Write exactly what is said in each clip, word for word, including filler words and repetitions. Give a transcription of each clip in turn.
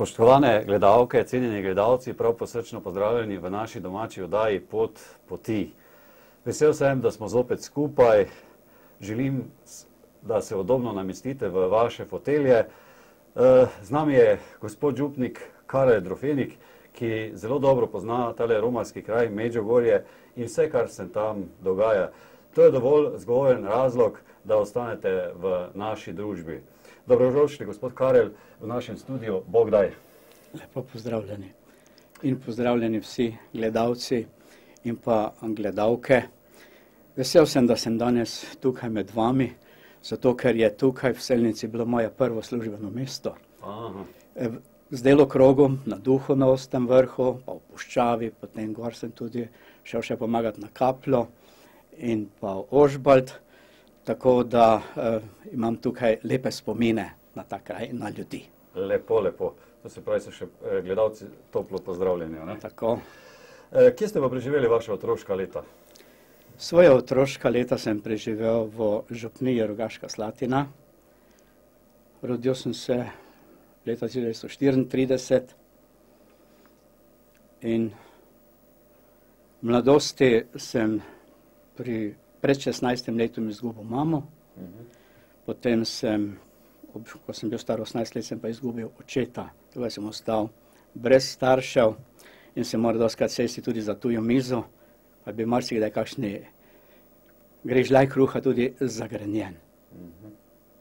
Spoštovane gledalke, cenjeni gledalci, prav posrčno pozdravljeni v naši domači oddaji Pot poti. Vesel sem, da smo zopet skupaj. Želim, da se udobno namestite v vaše fotelje. Z nami je gospod župnik Karel Drofenik, ki zelo dobro pozna tale romarski kraj Medžugorje in vse, kar se tam dogaja. To je dovolj zgovoren razlog, da ostanete v naši družbi. Dobrodošli, gospod Karel, v našem studiu. Bog daj. Lepo pozdravljeni. In pozdravljeni vsi gledalci in pa gledalke. Vesel sem, da sem danes tukaj med vami, zato ker je tukaj v Selnici bilo moje prvo službeno mesto. Aha. Z delokrogom na Duhonovskem vrhu, pa v Puščavi, potem gor sem tudi šel še pomagati na Kapljo in pa v Ožbalt. Tako da eh, imam tukaj lepe spomine na ta kraj in na ljudi. Lepo, lepo. To se pravi, so še gledalci toplo pozdravljeni, ne? Tako. E, kje ste pa preživeli vaše otroška leta? Svoje otroška leta sem preživel v župniji Rogaška Slatina. Rodil sem se leta tisoč devetsto štiriintrideset in v mladosti sem pri pred šestnajstim letom izgubil mamo, uh-huh. Potem sem, ko sem bil star osemnajst let, sem pa izgubil očeta. Tukaj sem ostal brez staršev in se moral doskrat sesti tudi za tujo mizo, pa bi marsikdaj kakšni grižljaj kruha tudi zagrenjen. Uh-huh.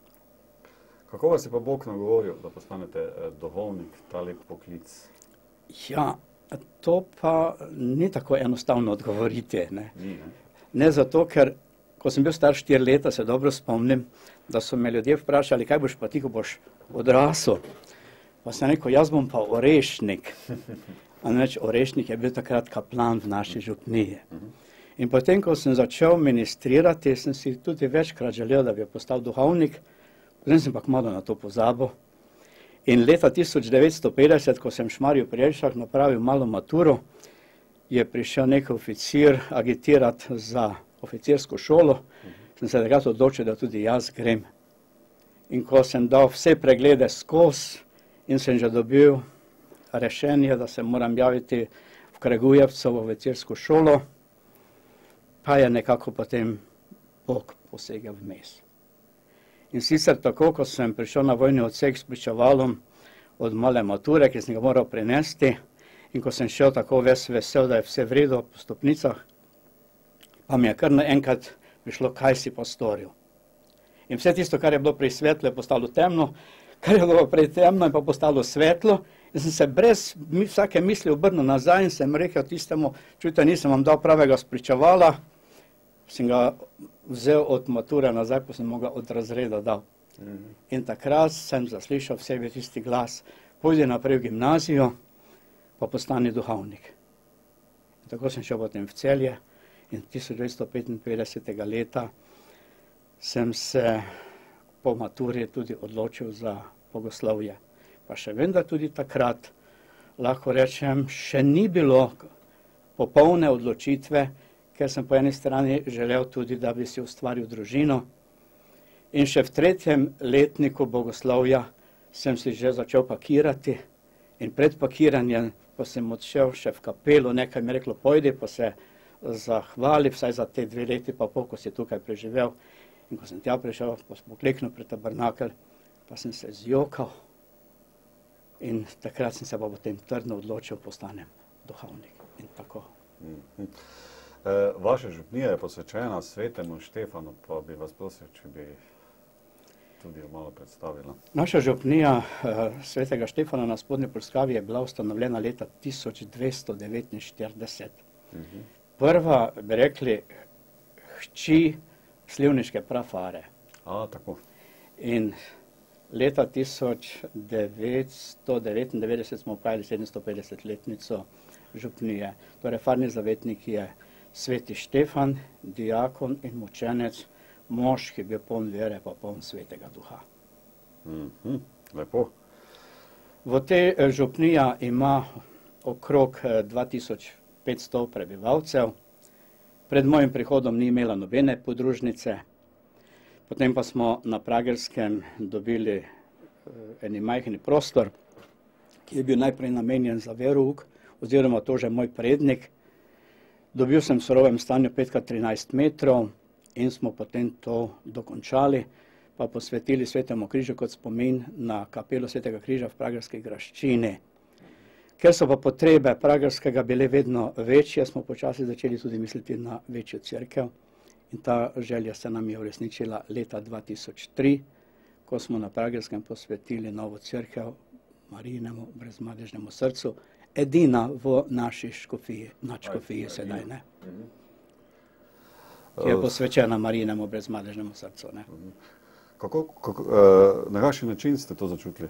Kako vas je pa Bog nagovoril, da postanete duhovnik, ta lep poklic? Ja, to pa ni tako enostavno odgovoriti, ne. Ni, ne? Ne zato, ker ko sem bil star štiri leta, se dobro spomnim, da so me ljudje vprašali, kaj boš pa ti, ko boš odrasel. Pa sem rekel, jaz bom pa orešnik. A neč, orešnik je bil takrat kaplan v naši župniji. In potem, ko sem začel ministrirati, sem si tudi večkrat želel, da bi postal duhovnik, potem sem pa kmalu na to pozabil. In leta tisoč devetsto petdeset, ko sem v Šmarju pri Jelšah napravil malo maturo, je prišel nek oficir agitirati za oficirsko šolo, uh-huh. Sem se takrat odločil, da tudi jaz grem. In ko sem dal vse preglede skozi in sem že dobil rešenje, da se moram javiti v Kragujevcu v oficirsko šolo, pa je nekako potem Bog posegel vmes. In sicer tako, ko sem prišel na vojni odsek s pričevalom od male mature, ki sem ga moral prinesti, in ko sem šel tako ves vesel, da je vse v redu po stopnicah, pa mi je kar naenkrat prišlo, kaj si pa storil. In vse tisto, kar je bilo prej svetlo, je postalo temno, kar je bilo prej temno, je pa postalo svetlo, in sem se brez vsake misli obrnil nazaj in sem rekel tistemu, čujte, nisem vam dal pravega spričevala, sem ga vzel od mature nazaj, pa sem mu ga od razreda dal. Mm-hmm. In takrat sem zaslišal v sebi tisti glas, pojdi naprej v gimnazijo, pa postani duhovnik. In tako sem šel potem v Celje in tisoč devetsto petinpetdesetega leta sem se po maturi tudi odločil za bogoslovje. Pa še vem, da tudi takrat, lahko rečem, še ni bilo popolne odločitve, ker sem po eni strani želel tudi, da bi si ustvaril družino. In še v tretjem letniku bogoslovja sem si že začel pakirati in pred pakiranjem pa sem odšel še v kapelo, nekaj mi je reklo, pojdi, pa se zahvali, vsaj za te dve leti pa pol, ko si tukaj preživel. In ko sem tja prišel, pa sem pokleknil pred tabernakelj, pa sem se zjokal in takrat sem se pa potem trdno odločil, postanem duhovnik. In tako. Mm-hmm. E, vaša župnija je posvečena svetemu Štefanu, pa bi vas prosil, če bi tudi jo malo predstavila. Naša župnija uh, svetega Štefana na Spodnji Polskavi je bila ustanovljena leta tisoč dvesto devetinštirideset. Uh-huh. Prva, bi rekli, hči slivniške prafare. A, tako. In leta tisoč devetsto devetindevetdeset smo pravili sedemstopetdesetletnico župnije. Torej, farni zavetnik je sveti Štefan, diakon in mučenec, mož, ki je bil poln vere, pa poln svetega duha. Mm-hmm. Lepo. V tej župnija ima okrog dva tisoč petsto prebivalcev. Pred mojim prihodom ni imela nobene podružnice. Potem pa smo na Pragerskem dobili eni majhni prostor, je bil najprej namenjen za verouk, oziroma to že moj prednik. Dobil sem v surovem stanju pet krat trinajst metrov in smo potem to dokončali, pa posvetili Svetemu križu kot spomin na kapelo Svetega križa v Pragerski graščini. Ker so pa potrebe Pragerskega bile vedno večje, smo počasi začeli tudi misliti na večjo cerkev in ta želja se nam je uresničila leta dva tisoč tri, ko smo na Pragerskem posvetili novo cerkev Marijinemu brezmadežnemu srcu, edina v naši škofiji, nadškofiji sedaj, ne? Ki je posvečena Marijinemu brezmadežnemu srcu, ne? Kako, kako, na kakšen način ste to začutili?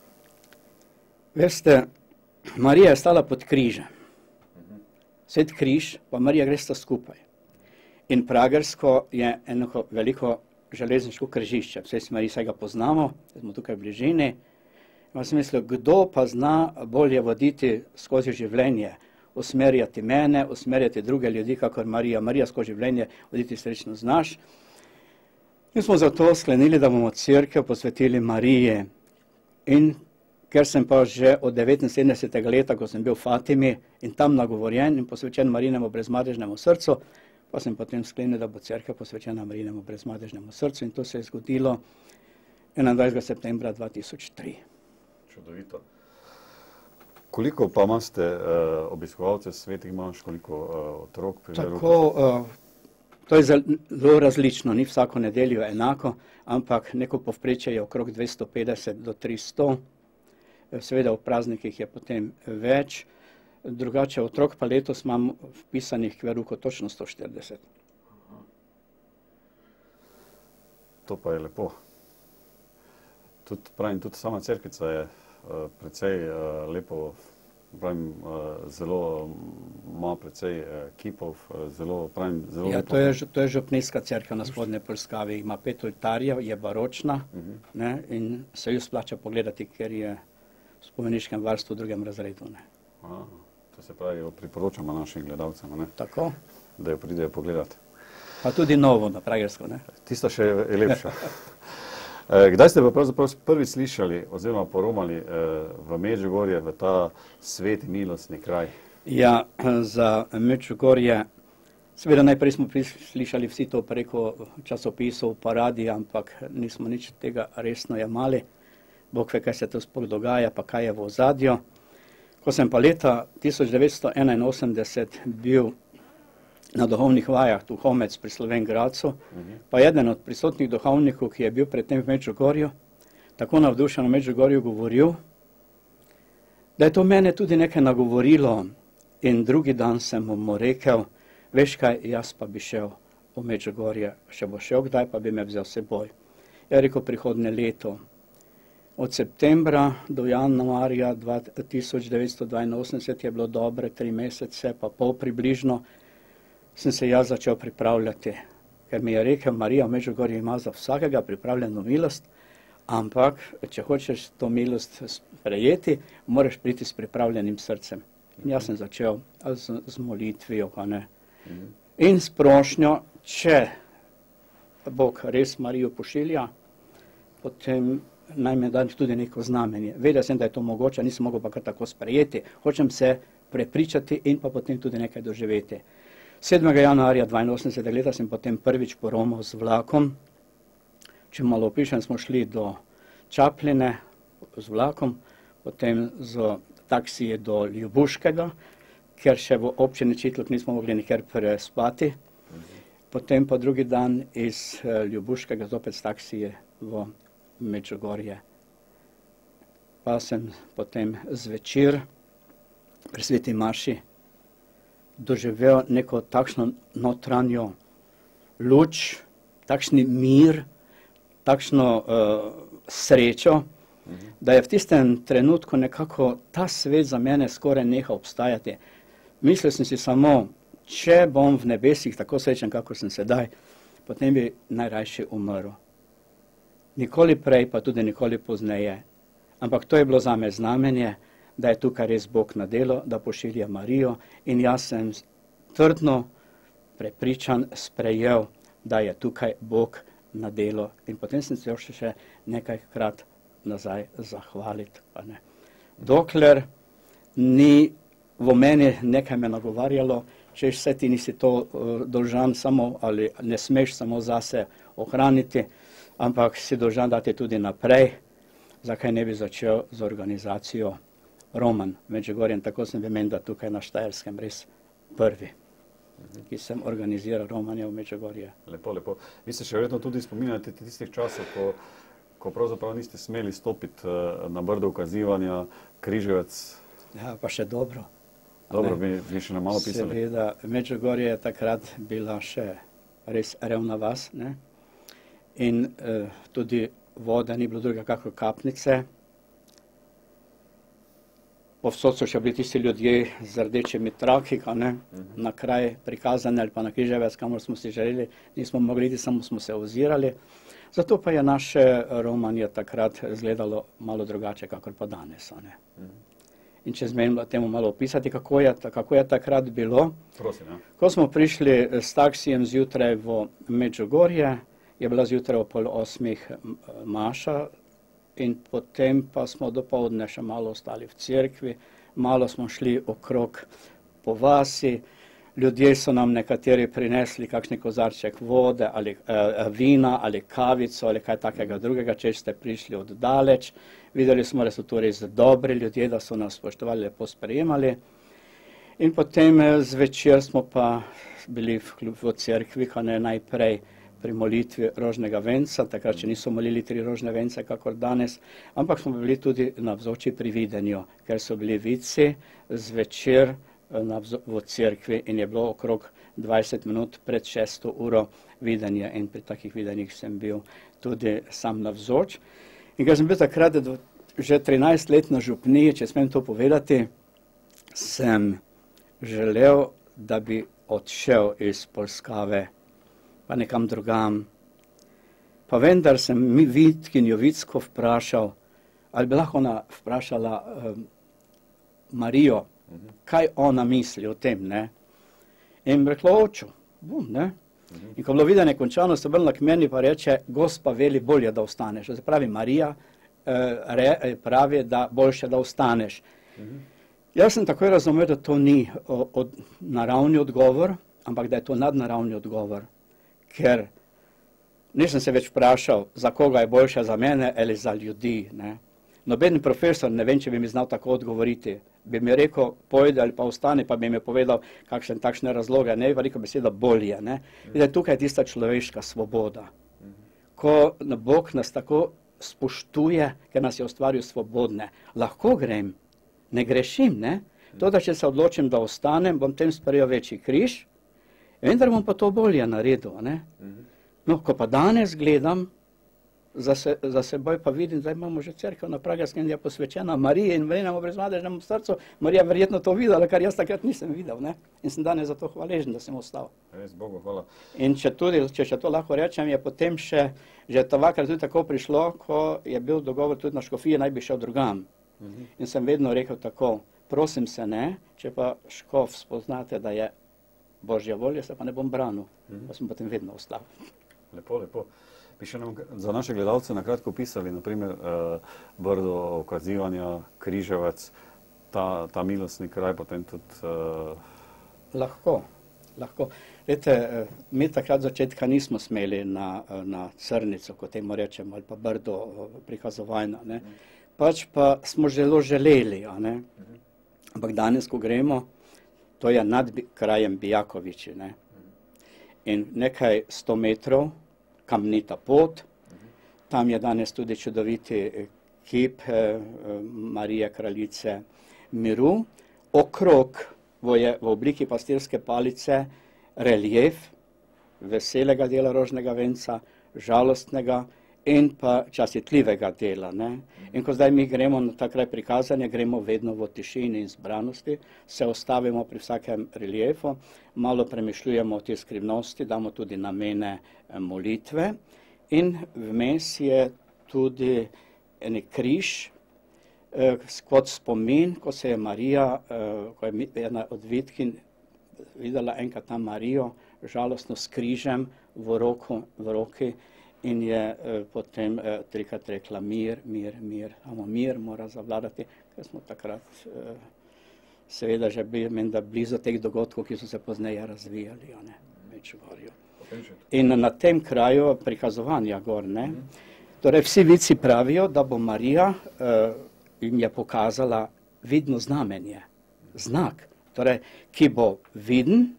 Veste, Marija je stala pod križem. Svet križ pa Marija gresta skupaj. In Pragersko je eno veliko železniško križišče. Vse smo ga poznamo, smo tukaj v bližini. V smislu, kdo pa zna bolje voditi skozi življenje, usmerjati mene, usmerjati druge ljudi, kakor Marija. Marija skozi življenje voditi srečno znaš. In smo zato sklenili, da bomo cerkev posvetili Mariji. In ker sem pa že od devetinsedemdesetega leta, ko sem bil v Fatimi in tam nagovorjen in posvečen Marijinemu brezmadežnemu srcu, pa sem potem sklenil, da bo cerkev posvečena Marijinemu brezmadežnemu srcu in to se je zgodilo enaindvajsetega septembra dva tisoč tri. Čudovito. Koliko pa imate uh, obiskovalcev svetih imaš, koliko uh, otrok? Tako, uh, to je zelo različno, ni vsako nedeljo enako, ampak neko povprečje je okrog dvesto petdeset do tristo. Seveda v praznikih je potem več. Drugače otrok pa letos imam vpisanih k veruku točno sto štirideset. To pa je lepo. Tud, pravim, tudi sama cerkvica je uh, precej uh, lepo, pravim, uh, zelo ima precej uh, kipov, uh, zelo, pravim, zelo ja, lepo. To je, to je župnijska cerkev na Spodnje Polskavi, ima pet oltarjev, je baročna, uh -huh. ne, in se jo splača pogledati, ker je v spomeniškem varstvu v drugem razredu. Ne. A, to se pravi, jo priporočamo našim gledalcem, ne? Tako. Da jo pridejo pogledati. Pa tudi novo na Pragersko, ne? Tista še je lepša. Kdaj ste pa pravzaprav prvi slišali oziroma poromali v Medžugorje, v ta sveti milostni kraj? Ja, za Medžugorje, seveda najprej smo slišali vsi to preko časopisov, paradi, ampak nismo nič tega resno jemali. Bog ve, kaj se to sploh dogaja, pa kaj je v ozadju. Ko sem pa leta tisoč devetsto enainosemdeset bil na duhovnih vajah tu Homec pri Slovenj Gradcu, pa eden od prisotnih duhovnikov, ki je bil predtem v Medžugorju, tako navdušen v Medžugorju govoril, da je to mene tudi nekaj nagovorilo in drugi dan sem mu rekel, veš kaj, jaz pa bi šel v Medžugorje, še bo šel kdaj, pa bi me vzel seboj. Je rekel, prihodnje leto. Od septembra do januarja tisoč devetsto dvainosemdeset je bilo dobre tri mesece, pa pol približno, sem se jaz začel pripravljati, ker mi je rekel, Marija v Medžugorju ima za vsakega pripravljeno milost, ampak, če hočeš to milost sprejeti, moraš priti s pripravljenim srcem. In jaz sem začel z, z molitvijo, pa ne. In s prošnjo, če Bog res Marijo pošilja, potem naj me da tudi neko znamenje. Vedel sem, da je to mogoče, nisem mogel pa kar tako sprejeti. Hočem se prepričati in pa potem tudi nekaj doživeti. sedmega januarja dvainosemdesetega leta sem potem prvič poromal z vlakom. Če malo opišem, smo šli do Čapline z vlakom, potem z taksije do Ljubuškega, ker še v občini Čitluk nismo mogli nikjer prespati. Potem pa drugi dan iz Ljubuškega zopet s taksije v Medžugorje. Pa sem potem zvečer pri sveti maši doživel neko takšno notranjo luč, takšni mir, takšno uh, srečo, mhm. da je v tistem trenutku nekako ta svet za mene skoraj nehal obstajati. Mislil sem si samo, če bom v nebesih tako srečen, kako sem sedaj, potem bi najrajši umrl. Nikoli prej, pa tudi nikoli pozneje. Ampak to je bilo zame znamenje, da je tukaj res Bog na delo, da pošilja Marijo in jaz sem trdno prepričan, sprejel, da je tukaj Bog na delo. In potem sem se še nekajkrat nazaj zahvaliti, pa ne, dokler ni v meni nekaj me nagovarjalo, če vse ti nisi to uh, dolžan samo ali ne smeš samo zase ohraniti, ampak si dolžan dati tudi naprej, zakaj ne bi začel z organizacijo Roman Medžugorje. Tako sem bil da tukaj na Štajerskem res prvi, ki sem organiziral Romanje v Medžugorje. Lepo, lepo. Vi se še verjetno tudi spominjate tistih časov, ko, ko pravzaprav niste smeli stopiti uh, na brdo ukazivanja, Križevec. Ja, pa še dobro. Dobro, bi, bi še nam malo pisali. Seveda, Medžugorje je takrat bila še res revna vas, ne? In uh, tudi voda ni bilo druga kako kapnice. Povsod so še bili tisti ljudje z rdečimi traki, ne? Uh-huh. Na kraj prikazane ali pa na Križevec, kamor smo si želeli, nismo mogli iti, samo smo se ozirali. Zato pa je naše Romanje takrat izgledalo malo drugače, kakor pa danes. Ne? Uh-huh. In če zmenim temu malo opisati, kako je, kako je takrat bilo. Prosim, ja. Ko smo prišli s taksijem zjutraj v Medžugorje, je bila zjutraj o pol osmih maša in potem pa smo dopoldne še malo ostali v cerkvi, malo smo šli okrog po vasi, ljudje so nam nekateri prinesli kakšni kozarček vode ali eh, vina ali kavico ali kaj takega drugega, če ste prišli od daleč. Videli smo, da so to res dobri ljudje, da so nas spoštovali, lepo sprejemali. In potem zvečer smo pa bili v, v cerkvi, ko ne najprej pri molitvi rožnega venca, takrat, če niso molili tri rožne vence, kakor danes, ampak smo bili tudi navzoči pri videnju, ker so bili vici zvečer v cerkvi in je bilo okrog dvajset minut pred šesto uro videnja in pri takih videnjih sem bil tudi sam navzoč. In ker sem bil takrat že trinajst let na župniji, če smem to povedati, sem želel, da bi odšel iz Polskave, pa nekam drugam. Pa vendar sem mi Vitkinjo Vicko vprašal, ali bi lahko ona vprašala um, Marijo, uh-huh. kaj ona misli o tem, ne? In rekla, oču, bom, ne? Uh-huh. In ko bilo videnje končano, se obrnila k meni pa reče, gospa veli bolje, da ostaneš. Se pravi, Marija eh, re, pravi, da boljše, da ostaneš. Uh-huh. Jaz sem takoj razumel, da to ni o, od, naravni odgovor, ampak da je to nadnaravni odgovor. Ker nisem se več vprašal, za koga je boljše, za mene ali za ljudi. Ne? Noben profesor, ne vem, če bi mi znal tako odgovoriti, bi mi rekel, pojde ali pa ostane, pa bi mi povedal, kakšne takšne razloge, ne, veliko beseda bolje. Ne? In da tukaj je tista človeška svoboda. Ko Bog nas tako spoštuje, ker nas je ustvaril svobodne. Lahko grem, ne grešim, ne? To, da če se odločim, da ostanem, bom tem sprejel večji križ, vendar bom pa to bolje naredil, ne? No, ko pa danes gledam, za, se, za seboj pa vidim, da imamo že cerkev na Pragerskem, ki je posvečena Mariji in vrenemu brezmadežnemu srcu. Marija verjetno to videla, kar jaz takrat nisem videl, ne? In sem danes za to hvaležen, da sem ostal. Res, Bogu hvala. In če tudi, če še to lahko rečem, je potem še, že dvakrat tudi tako prišlo, ko je bil dogovor tudi na škofiji, naj bi šel drugam. Uh-huh. In sem vedno rekel tako, prosim se ne, če pa škof spoznate, da je Božja volja, se pa ne bom branil, uh-huh. pa sem potem vedno ostal. Lepo, lepo. Bi še nam za naše gledalce na kratko pisali, naprimer uh, Brdo, Ukazivanja, Križevec, ta, ta milostni kraj potem tudi... Uh... Lahko, lahko. Vete, mi takrat začetka nismo smeli na, na Crnico, kot temu rečemo, ali pa Brdo prikazovanja, ne. Pač pa smo zelo želeli, a ne. Ampak danes, ko gremo, to je nad krajem Bijakoviči, ne. In nekaj sto metrov, kamnita pot, tam je danes tudi čudoviti kip eh, Marije Kraljice miru, okrog je v obliki pastirske palice relief veselega dela rožnega venca, žalostnega in pa častitljivega dela. Ne? In ko zdaj mi gremo na ta kraj prikazanja, gremo vedno v tišini in zbranosti, se ostavimo pri vsakem reliefu, malo premišljujemo o te skrivnosti, damo tudi namene molitve in vmes je tudi en križ, eh, kot spomin, ko se je Marija, eh, ko je ena od Vitkin videla enkrat tam Marijo, žalostno s križem v, roku, v roki, in je eh, potem eh, trikrat rekla mir, mir, mir, samo mir mora zavladati, smo takrat uh, seveda že bili menda blizu teh dogodkov, ki so se pozneje razvijali, a ne, v Medžugorju. In na tem kraju prikazovanja gor, ne, torej vsi vici pravijo, da bo Marija uh, jim je pokazala vidno znamenje, znak, torej, ki bo viden,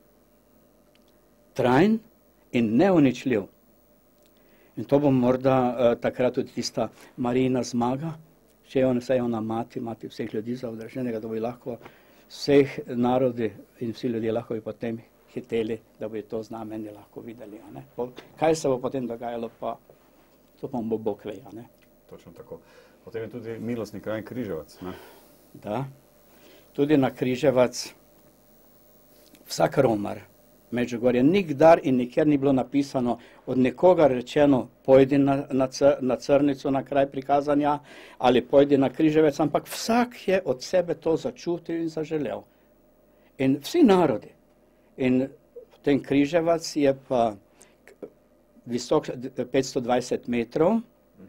trajen in neuničljiv. In to bo morda uh, takrat tudi tista Marijina zmaga, če je ona, saj ona mati, mati vseh ljudi zaodraženega, da bi lahko vseh narodi in vsi ljudje lahko bi potem hiteli, da bi to znamenje lahko videli. A ne? Kaj se bo potem dogajalo, pa to pa bo Bog ve. A ne? Točno tako. Potem je tudi milostni kraj Križevac. Ne? Da, tudi na Križevac vsak romar Medžugorje, nikdar in nikjer ni bilo napisano od nekoga rečeno pojdi na, na, cr, na Crnico, na kraj prikazanja, ali pojdi na Križevec, ampak vsak je od sebe to začutil in zaželel. In vsi narodi. In ten Križevac je pa visok petsto dvajset metrov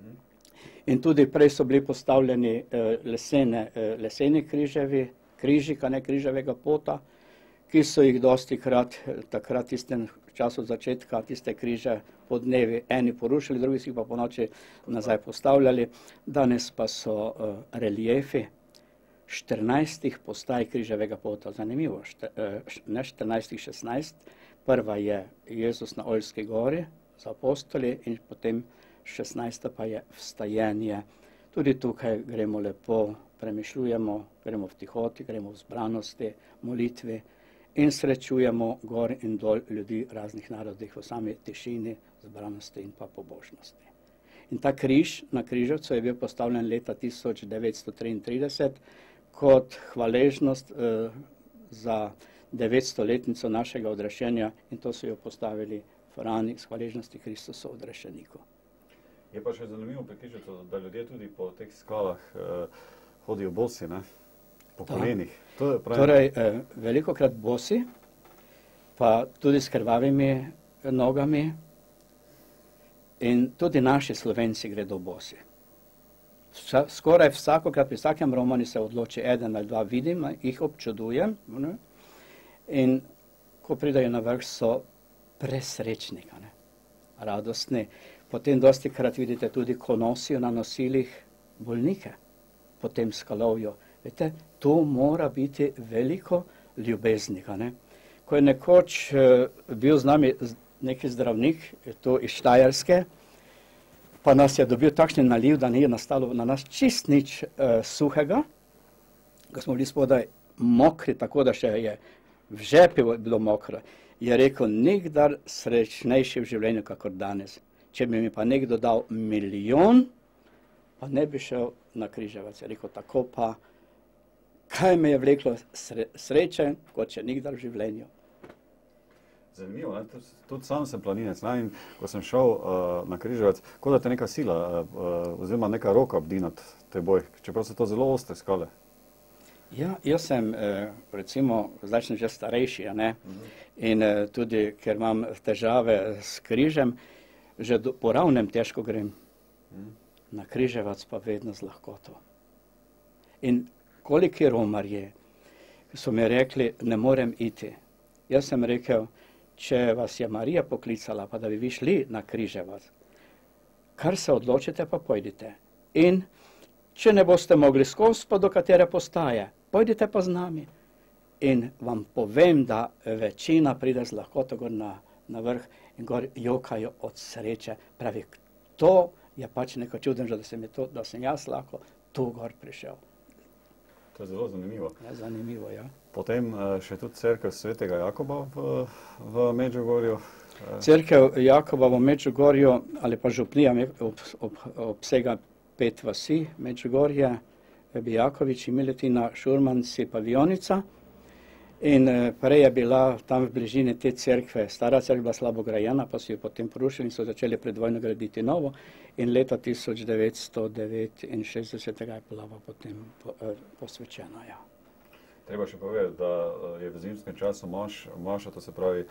in tudi prej so bili postavljeni eh, lesene, eh, leseni križevi, križika, ne križevega pota, ki so jih dosti krat, takrat tistem času začetka, tiste križe po dnevi eni porušili, drugi si pa po noči nazaj postavljali. Danes pa so uh, reliefi štirinajstih postaj križevega pota. Zanimivo, šte, uh, ne štirinajstih, šestnajst. Prva je Jezus na Oljski gori z apostoli in potem šestnajsta pa je vstajenje. Tudi tukaj gremo lepo, premišljujemo, gremo v tihoti, gremo v zbranosti, molitvi, in srečujemo gor in dol ljudi raznih narodih v sami tišini, zbranosti in pa pobožnosti. In ta križ na Križevcu je bil postavljen leta tisoč devetsto triintrideset kot hvaležnost eh, za devetstoletnico našega odrešenja in to so jo postavili Frani s hvaležnosti Kristusu odrešeniku. Je pa še zanimivo pri Križevcu, da ljudje tudi po teh skalah eh, hodijo bosi, ne? Po kolenih. To je pravi... Torej, eh, veliko krat bosi, pa tudi s krvavimi nogami in tudi naši Slovenci gredo bosi. Vsa, skoraj vsakokrat, pri vsakem romani se odloči eden ali dva, vidim, jih občudujem, ne? In ko pridajo na vrh, so presrečni, ne? Radostni. Potem dosti krat vidite tudi, ko nosijo na nosilih bolnike po tem skalovju. Vete, to mora biti veliko ljubeznika. Ne? Ko je nekoč eh, bil z nami neki zdravnik, to iz Štajerske, pa nas je dobil takšen naliv, da ni nastalo na nas čist nič eh, suhega, ko smo bili spodaj mokri, tako da še je v žepi bilo mokro, je rekel, nikdar srečnejši v življenju, kakor danes. Če bi mi pa nekdo dal milijon, pa ne bi šel na Križevac. Je rekel, tako pa kaj me je vleklo sre, sreče, kot še nikdar v življenju. Zanimivo, ne? Tudi sam sem planinec, ne? In ko sem šel uh, na Križevac, kot da te neka sila, uh, oziroma neka roka bdi nad teboj, čeprav so to zelo ostre skale. Ja, jaz sem, eh, recimo, zdaj sem že starejši, a ne? Uh-huh. In eh, tudi, ker imam težave s križem, že do, po ravnem težko grem. Uh-huh. Na Križevac pa vedno z lahkoto. In koliki romarje so mi rekli, ne morem iti. Jaz sem rekel, če vas je Marija poklicala, pa da bi vi šli na Križevac, kar se odločite, pa pojdite. In če ne boste mogli skozi, pa do katere postaje, pojdite pa z nami. In vam povem, da večina pride z lahkoto gor na, na vrh in gor jokajo od sreče. Pravi, to je pač neko čuden, da sem, to, da sem jaz lahko tu gor prišel. To je zelo zanimivo. Ja, zanimivo, ja. Potem še tudi cerkev svetega Jakoba v, v Medžugorju. Cerkev Jakoba v Medžugorju ali pa župnija ob, ob, obsega pet vasi, Medžugorje, Bijakovič, Miletina, Šurmanci, Pavionica. In prej je bila tam v bližini te cerkve, stara cerkva slabo grajena, pa so jo potem porušili in so začeli predvojno graditi novo. In leta tisoč devetsto devetinšestdeset je bila potem posvečena. Ja. Treba še povedati, da je v zimskem času maš, maša, to se pravi,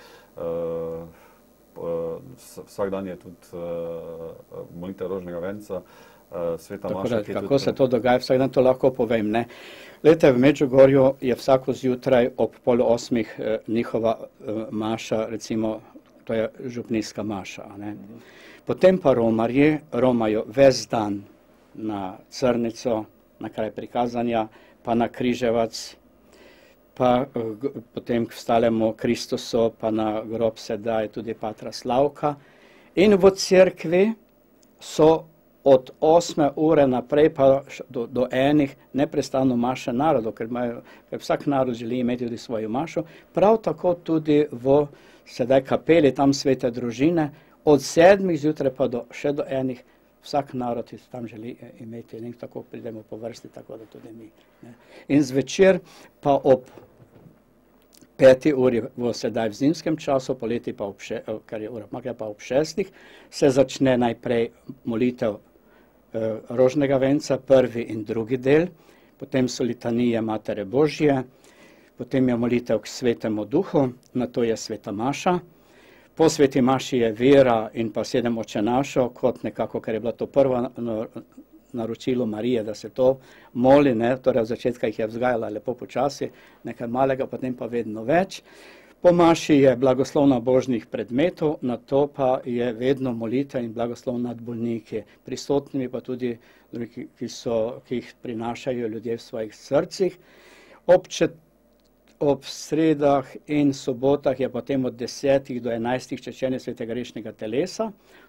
uh, uh, vsak dan je tudi uh, molitev rožnega venca, uh, sveta Tako maša. da, kako se to dogaja, vsak dan to lahko povem, ne. Glejte, v Medžugorju je vsako zjutraj ob pol osmih eh, njihova eh, maša, recimo, to je župnijska maša, ne. Potem pa romarji romajo ves dan na Crnico, na kraj prikazanja, pa na Križevac, pa uh, potem k vstalemu Kristusu, pa na grob se daje tudi patra Slavka. In v cerkvi so od osme ure naprej pa do, do enih neprestano maše narodov, ker, imajo, ker vsak narod želi imeti tudi svojo mašo. Prav tako tudi v sedaj kapeli, tam svete družine, od sedmih zjutraj pa do, še do enih, vsak narod tam želi imeti, in tako pridemo po vrsti, tako da tudi mi. Ne. In zvečer pa ob peti uri v sedaj v zimskem času, poleti pa ob, še, kar je ura, pa ob šestih, se začne najprej molitev eh, rožnega venca, prvi in drugi del, potem so litanije Matere Božje, potem je molitev k Svetemu Duhu, nato je sveta maša. Po sveti maši je vera in pa sedem očenašov, kot nekako, ker je bilo to prvo naročilo Marije, da se to moli, ne, torej od začetka jih je vzgajala lepo počasi, nekaj malega, potem pa vedno več. Po maši je blagoslov na božjih predmetov, nato pa je vedno molitev in blagoslov nad bolniki, prisotnimi pa tudi, ki, so, ki jih prinašajo ljudje v svojih srcih. Ob čet Ob sredah in sobotah je potem od desetih do enajstih češčenje svetega grešnega telesa.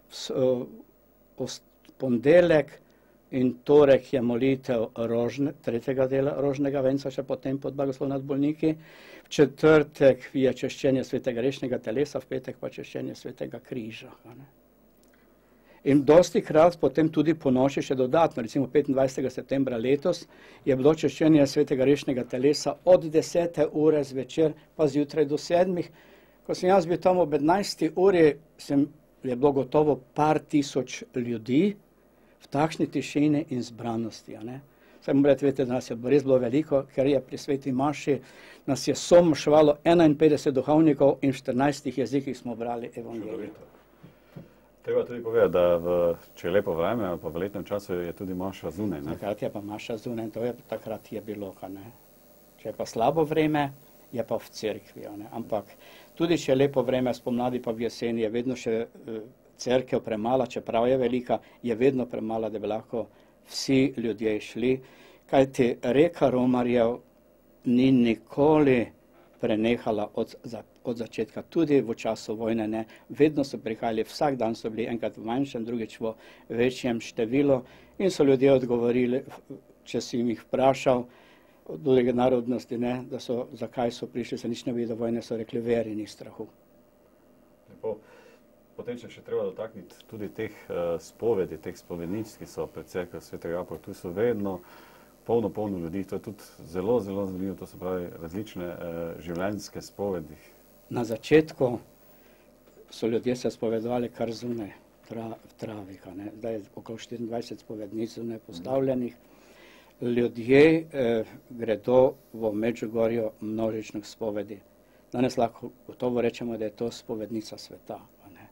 V ponedeljek in torek je molitev rožne, tretjega dela rožnega venca, še potem pod blagoslov nad bolniki. V četrtek je češčenje svetega grešnega telesa, v petek pa češčenje svetega križa. Ne? In dosti krat potem tudi po noči še dodatno, recimo petindvajsetega septembra letos je bilo češčenje svetega grešnega telesa od desete ure zvečer pa zjutraj do sedmih. Ko sem jaz bil tam ob enajsti uri, sem, je bilo gotovo par tisoč ljudi v takšni tišini in zbranosti. Ne? Saj moram reči, veste, da nas je res bilo veliko, ker je pri sveti maši nas je somošvalo enainpetdeset duhovnikov in v štirinajstih jezikih smo brali evangelij. Treba tudi povedati, da v, če je lepo vreme ali pa v letnem času je tudi maša zunaj. Ne? Takrat je pa maša zunaj, to je takrat je bilo. Ne? Če je pa slabo vreme, je pa v cerkvi. Ne? Ampak tudi če je lepo vreme, spomladi pa v jeseni, je vedno še cerkev premala, čeprav je velika, je vedno premala, da bi lahko vsi ljudje šli. Kajti reka romarjev ni nikoli prenehala od zapisa. Od začetka, tudi v času vojne, ne, vedno so prihajali, vsak dan so bili enkrat v manjšem, drugič v večjem številu in so ljudje odgovorili, če si jih vprašal, druge narodnosti, ne, da so, zakaj so prišli, se nič ne vidi do vojne, so rekli veri ni strahu. Lepo. Potem še še treba dotakniti tudi teh uh, spovedi, teh spovednic, ki so pred cerkev svetega Apolja, tu so vedno polno, polno ljudi, to je tudi zelo, zelo zanimivo, to so pravi različne uh, življenjske spovedi. Na začetku so ljudje se spovedovali kar zunaj v travih, ne? Zdaj je okoli štiriindvajset spovednic zunaj postavljenih. Ljudje eh, gredo v Medžugorju množičnih spovedi. Danes lahko gotovo rečemo, da je to spovednica sveta. Ne?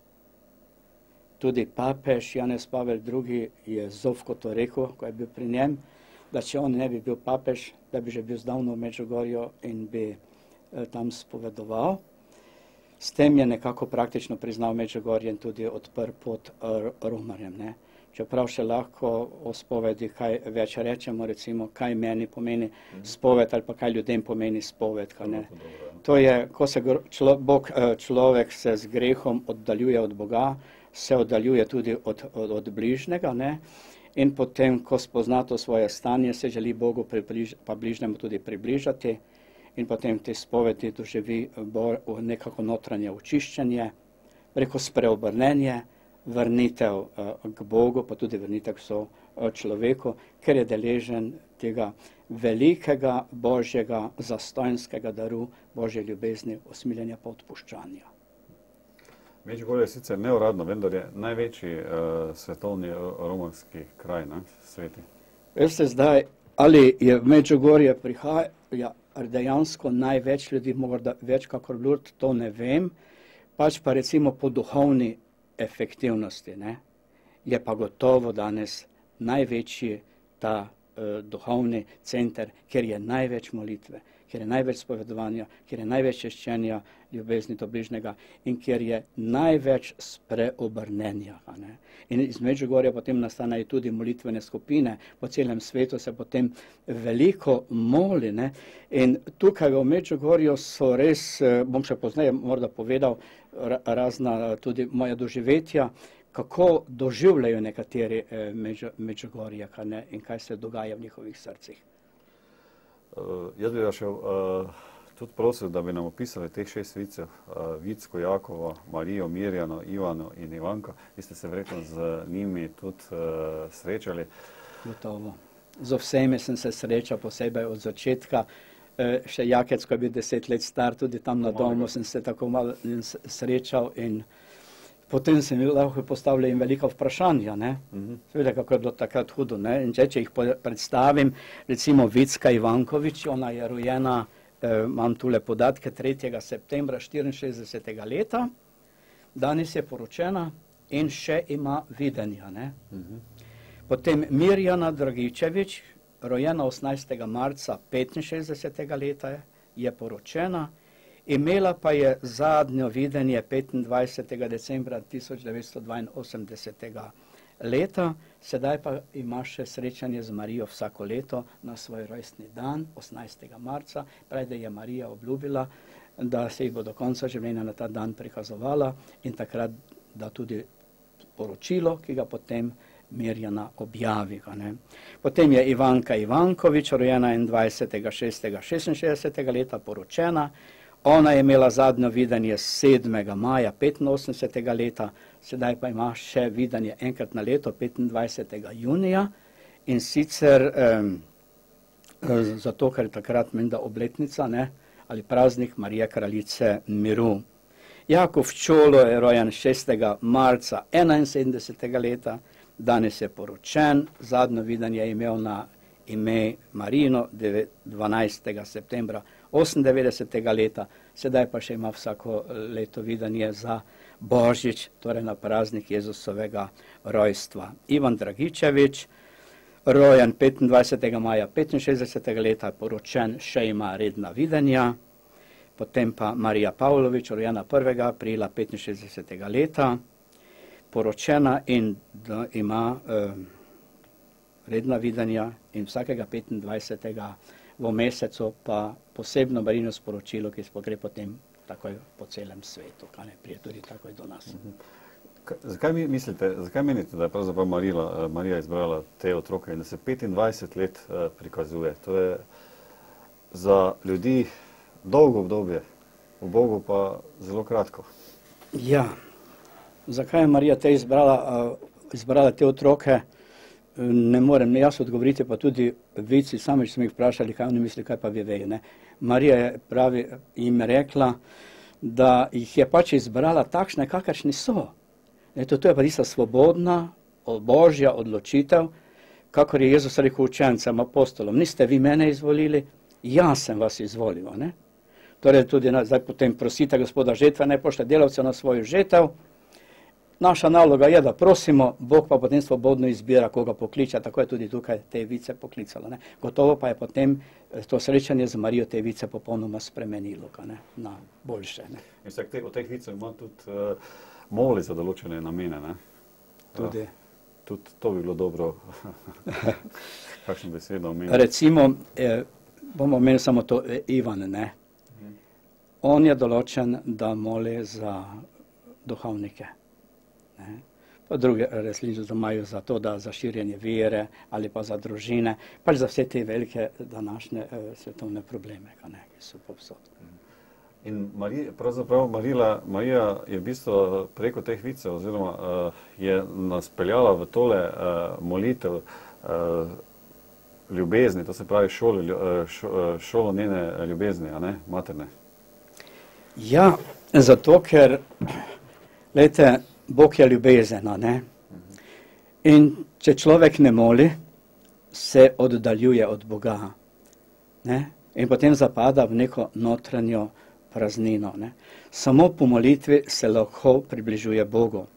Tudi papež Janez Pavel drugi je zovko to rekel, ko je bil pri njem, da če on ne bi bil papež, da bi že bil zdavno v Medžugorju in bi eh, tam spovedoval. S tem je nekako praktično priznal Medžugorje in tudi odprl pot romarjem. Ne? Čeprav še lahko o spovedi kaj več rečemo, recimo, kaj meni pomeni spoved ali pa kaj ljudem pomeni spoved. Ne? To je, ko se člo, Bog, človek se z grehom oddaljuje od Boga, se oddaljuje tudi od, od, od bližnjega, ne? In potem, ko spozna to svoje stanje, se želi Bogu približ, pa bližnjemu tudi približati. In potem te spovedi doživi nekako notranje očiščenje, preko spreobrnenje, vrnitev k Bogu, pa tudi vrnitev k so človeku, ker je deležen tega velikega božjega zastojnskega daru, božje ljubezni, usmiljenja pa odpuščanja. Medžugorje je sicer neuradno, vendar je največji uh, svetovni romarski kraj, ne, sveti. Veste zdaj, ali je v Medžugorje prihaja, ja, dejansko največ ljudi, morda več kakor Lurd, to ne vem, pač pa recimo po duhovni efektivnosti, ne, je pa gotovo danes največji ta uh, duhovni center, kjer je največ molitve, kjer je največ spovedovanja, kjer je največ češčenja ljubezni do bližnjega in kjer je največ spreobrnenja. Ne? In iz Medžugorja potem nastanejo tudi molitvene skupine, po celem svetu se potem veliko moli. Ne? In tukaj v Medžugorju so res, bom še pozneje morda povedal, razna tudi moja doživetja, kako doživljajo nekateri eh, Medžugorje in kaj se dogaja v njihovih srcih. Uh, jaz bi šel uh, tudi prosil, da bi nam opisali teh šest vicev, uh, Vicko, Jakovo, Marijo, Mirjano, Ivano in Ivanko. Vi ste se verjetno z njimi tudi uh, srečali. Gotovo. Z vsemi sem se srečal, posebej od začetka. Uh, še Jakec, ko je bil deset let star, tudi tam na domu sem se tako malo srečal in potem sem lahko postavljal jim velika vprašanja, ne? Uh-huh. Seveda, kako je bilo takrat hudo, ne? In če, če jih predstavim, recimo Vicka Ivankovič, ona je rojena, eh, imam tule podatke, tretjega septembra štiriinšestdesetega leta, danes je poročena in še ima videnja, ne? Uh-huh. Potem Mirjana Dragičevič, rojena osemnajstega marca petinšestdesetega leta, je poročena, imela pa je zadnjo videnje petindvajsetega decembra tisoč devetsto dvainosemdesetega leta, sedaj pa ima še srečanje z Marijo vsako leto na svoj rojstni dan, osemnajstega marca, pravi, da je Marija obljubila, da se jih bo do konca življenja na ta dan prikazovala in takrat da tudi poročilo, ki ga potem Mirjana objavi. Ne? Potem je Ivanka Ivankovič, rojena enaindvajsetega šestega šestinšestdesetega leta, poročena. Ona je imela zadnjo videnje sedmega maja petinosemdesetega leta, sedaj pa ima še videnje enkrat na leto, petindvajsetega junija in sicer um, zato, ker je takrat menda obletnica, ne, ali praznik Marije Kraljice miru. Jakov Čolo je rojen šestega marca enainsedemdesetega leta, danes je poročen, zadnjo videnje je imel na ime Marino dvanajstega septembra osemindevetdesetega leta, sedaj pa še ima vsako leto videnje za Božič, torej na praznik Jezusovega rojstva. Ivan Dragičevič, rojen petindvajsetega maja petinšestdesetega leta, poročen, še ima redna videnja. Potem pa Marija Pavlovič, rojena prvega aprila petinšestdesetega leta, poročena in da ima eh, redna videnja in vsakega petindvajsetega v mesecu pa posebno Marino sporočilo, ki se gre potem takoj po celem svetu, kaj ne prije tudi takoj do nas. K zakaj mi mislite, zakaj menite, da je pravzaprav Marila, Marija izbrala te otroke in da se petindvajset let uh, prikazuje? To je za ljudi dolgo obdobje, v Bogu pa zelo kratko. Ja, zakaj je Marija te izbrala, uh, izbrala te otroke? Ne morem ne jaz odgovoriti, pa tudi vici, sami smo jih vprašali, kaj oni misli, kaj pa vi vejo. Ne? Marija je pravi jim rekla, da jih je pač izbrala takšne, kakršni so. Eto, to je pa tista svobodna, božja odločitev, kakor je Jezus rekel učencem, apostolom, niste vi mene izvolili, jaz sem vas izvolil. Ne? Torej tudi zdaj potem prosite gospoda žetve, naj pošlje delavcev na svojo žetev. Naša naloga je, da prosimo, Bog pa potem svobodno izbira, koga pokliče, tako je tudi tukaj te vice poklicalo. Ne? Gotovo pa je potem to srečanje z Marijo te vice popolnoma spremenilo, ne? Na boljše. Ne? In vsak te, od teh vicev ima tudi uh, moli za določene namene. Ne? Tudi. Uh, tudi to bi bilo dobro, kakšno besedo omeniti. Recimo, eh, bomo omenili samo to eh, Ivan, ne? Mhm. On je določen, da moli za duhovnike. Ne? Pa druge resnice imajo za to, da za širjenje vere ali pa za družine, pač za vse te velike današnje eh, svetovne probleme, ne, ki so povsod. In Marija, pravzaprav Marila, Marija je v bistvu preko teh vicev oziroma uh, je nas peljala v tole uh, molitev uh, ljubezni, to se pravi šolo, uh, šo, šolo njene ljubezni, a ne, materne. Ja, zato ker, glejte, Bog je ljubezen, ne? In če človek ne moli, se oddaljuje od Boga, ne? In potem zapada v neko notranjo praznino, ne? Samo po molitvi se lahko približuje Bogu.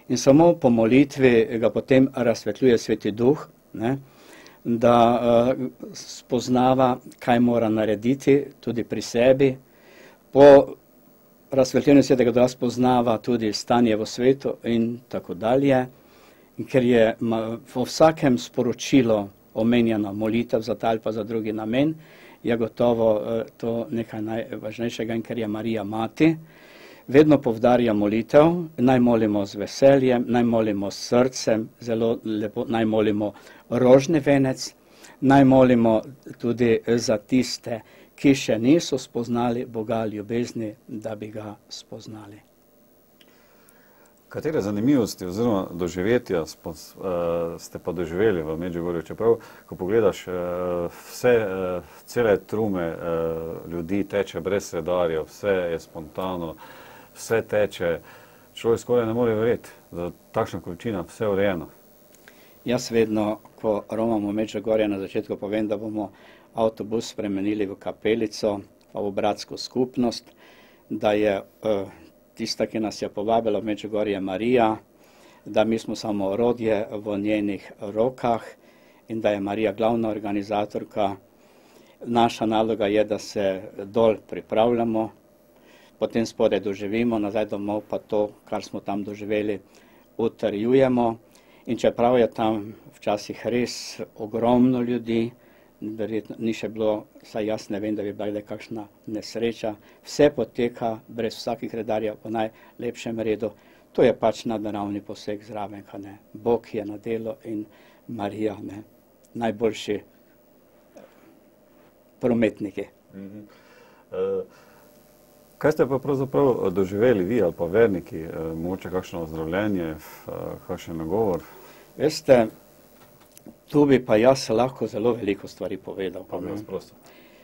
In samo po molitvi ga potem razsvetljuje Sveti Duh, ne, da uh, spoznava, kaj mora narediti tudi pri sebi. Po razsvetljenju Svetega Duha spoznava tudi stanje v svetu in tako dalje. In ker je v vsakem sporočilu omenjena molitev za ta ali pa za drugi namen, je gotovo uh, to nekaj najvažnejšega. In ker je Marija mati, vedno povdarja molitev, naj molimo z veseljem, naj molimo s srcem, zelo lepo, naj molimo rožni venec, naj molimo tudi za tiste, ki še niso spoznali Boga ljubezni, da bi ga spoznali. Katere zanimivosti oziroma doživetja ste pa doživeli v Medžugorju? Čeprav, ko pogledaš vse, cele trume ljudi teče brez redarjev, vse je spontano, vse teče, človek skoraj ne more verjeti, da takšna količina, vse urejeno. Jaz vedno, ko romamo v Medžugorje, na začetku povem, da bomo avtobus spremenili v kapelico, pa v bratsko skupnost, da je uh, tista, ki nas je povabila v Medžugorje, Marija, da mi smo samo orodje v njenih rokah in da je Marija glavna organizatorka. Naša naloga je, da se dol pripravljamo, potem spodaj doživimo, nazaj domov pa to, kar smo tam doživeli, utrjujemo. In čeprav je tam včasih res ogromno ljudi, verjetno ni še bilo, saj jaz ne vem, da bi bila kakšna nesreča, vse poteka brez vsakih redarjev po najlepšem redu. To je pač nadnaravni poseg zraven, ka ne. Bog je na delu in Marija, ne, najboljši prometniki. Mm-hmm. uh... Kaj ste pa pravzaprav doživeli vi ali pa verniki, mogoče kakšno ozdravljenje, kakšen nagovor? Veste, tu bi pa jaz lahko zelo veliko stvari povedal. Pa vas prosim.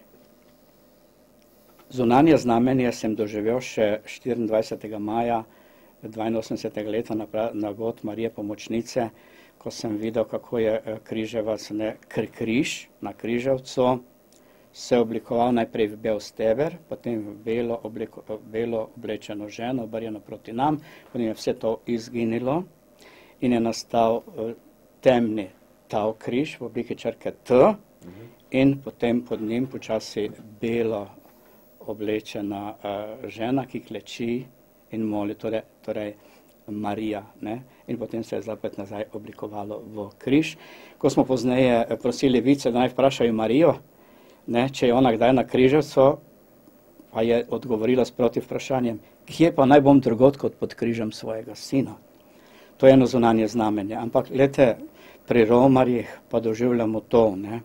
Zunanje znamenje sem doživel še štiriindvajsetega maja dvainosemdesetega leta na, na god Marije Pomočnice, ko sem videl, kako je križevac, ne, križ na križevcu, se oblikoval najprej v bel steber, potem v belo, obliko, belo oblečeno ženo, obrnjeno proti nam, potem je vse to izginilo in je nastal uh, temni tav križ v obliki črke T uh-huh. in potem pod njim počasi belo oblečena uh, žena, ki kleči in moli, torej, torej Marija, ne? In potem se je zapet nazaj oblikovalo v križ. Ko smo pozneje prosili vice, da naj vprašajo Marijo, ne, če je ona kdaj na križevcu, pa je odgovorila s proti vprašanjem, kje pa naj bom drugod kot pod križem svojega sina. To je eno zunanje znamenje. Ampak, glede, pri romarjih pa doživljamo to, ne.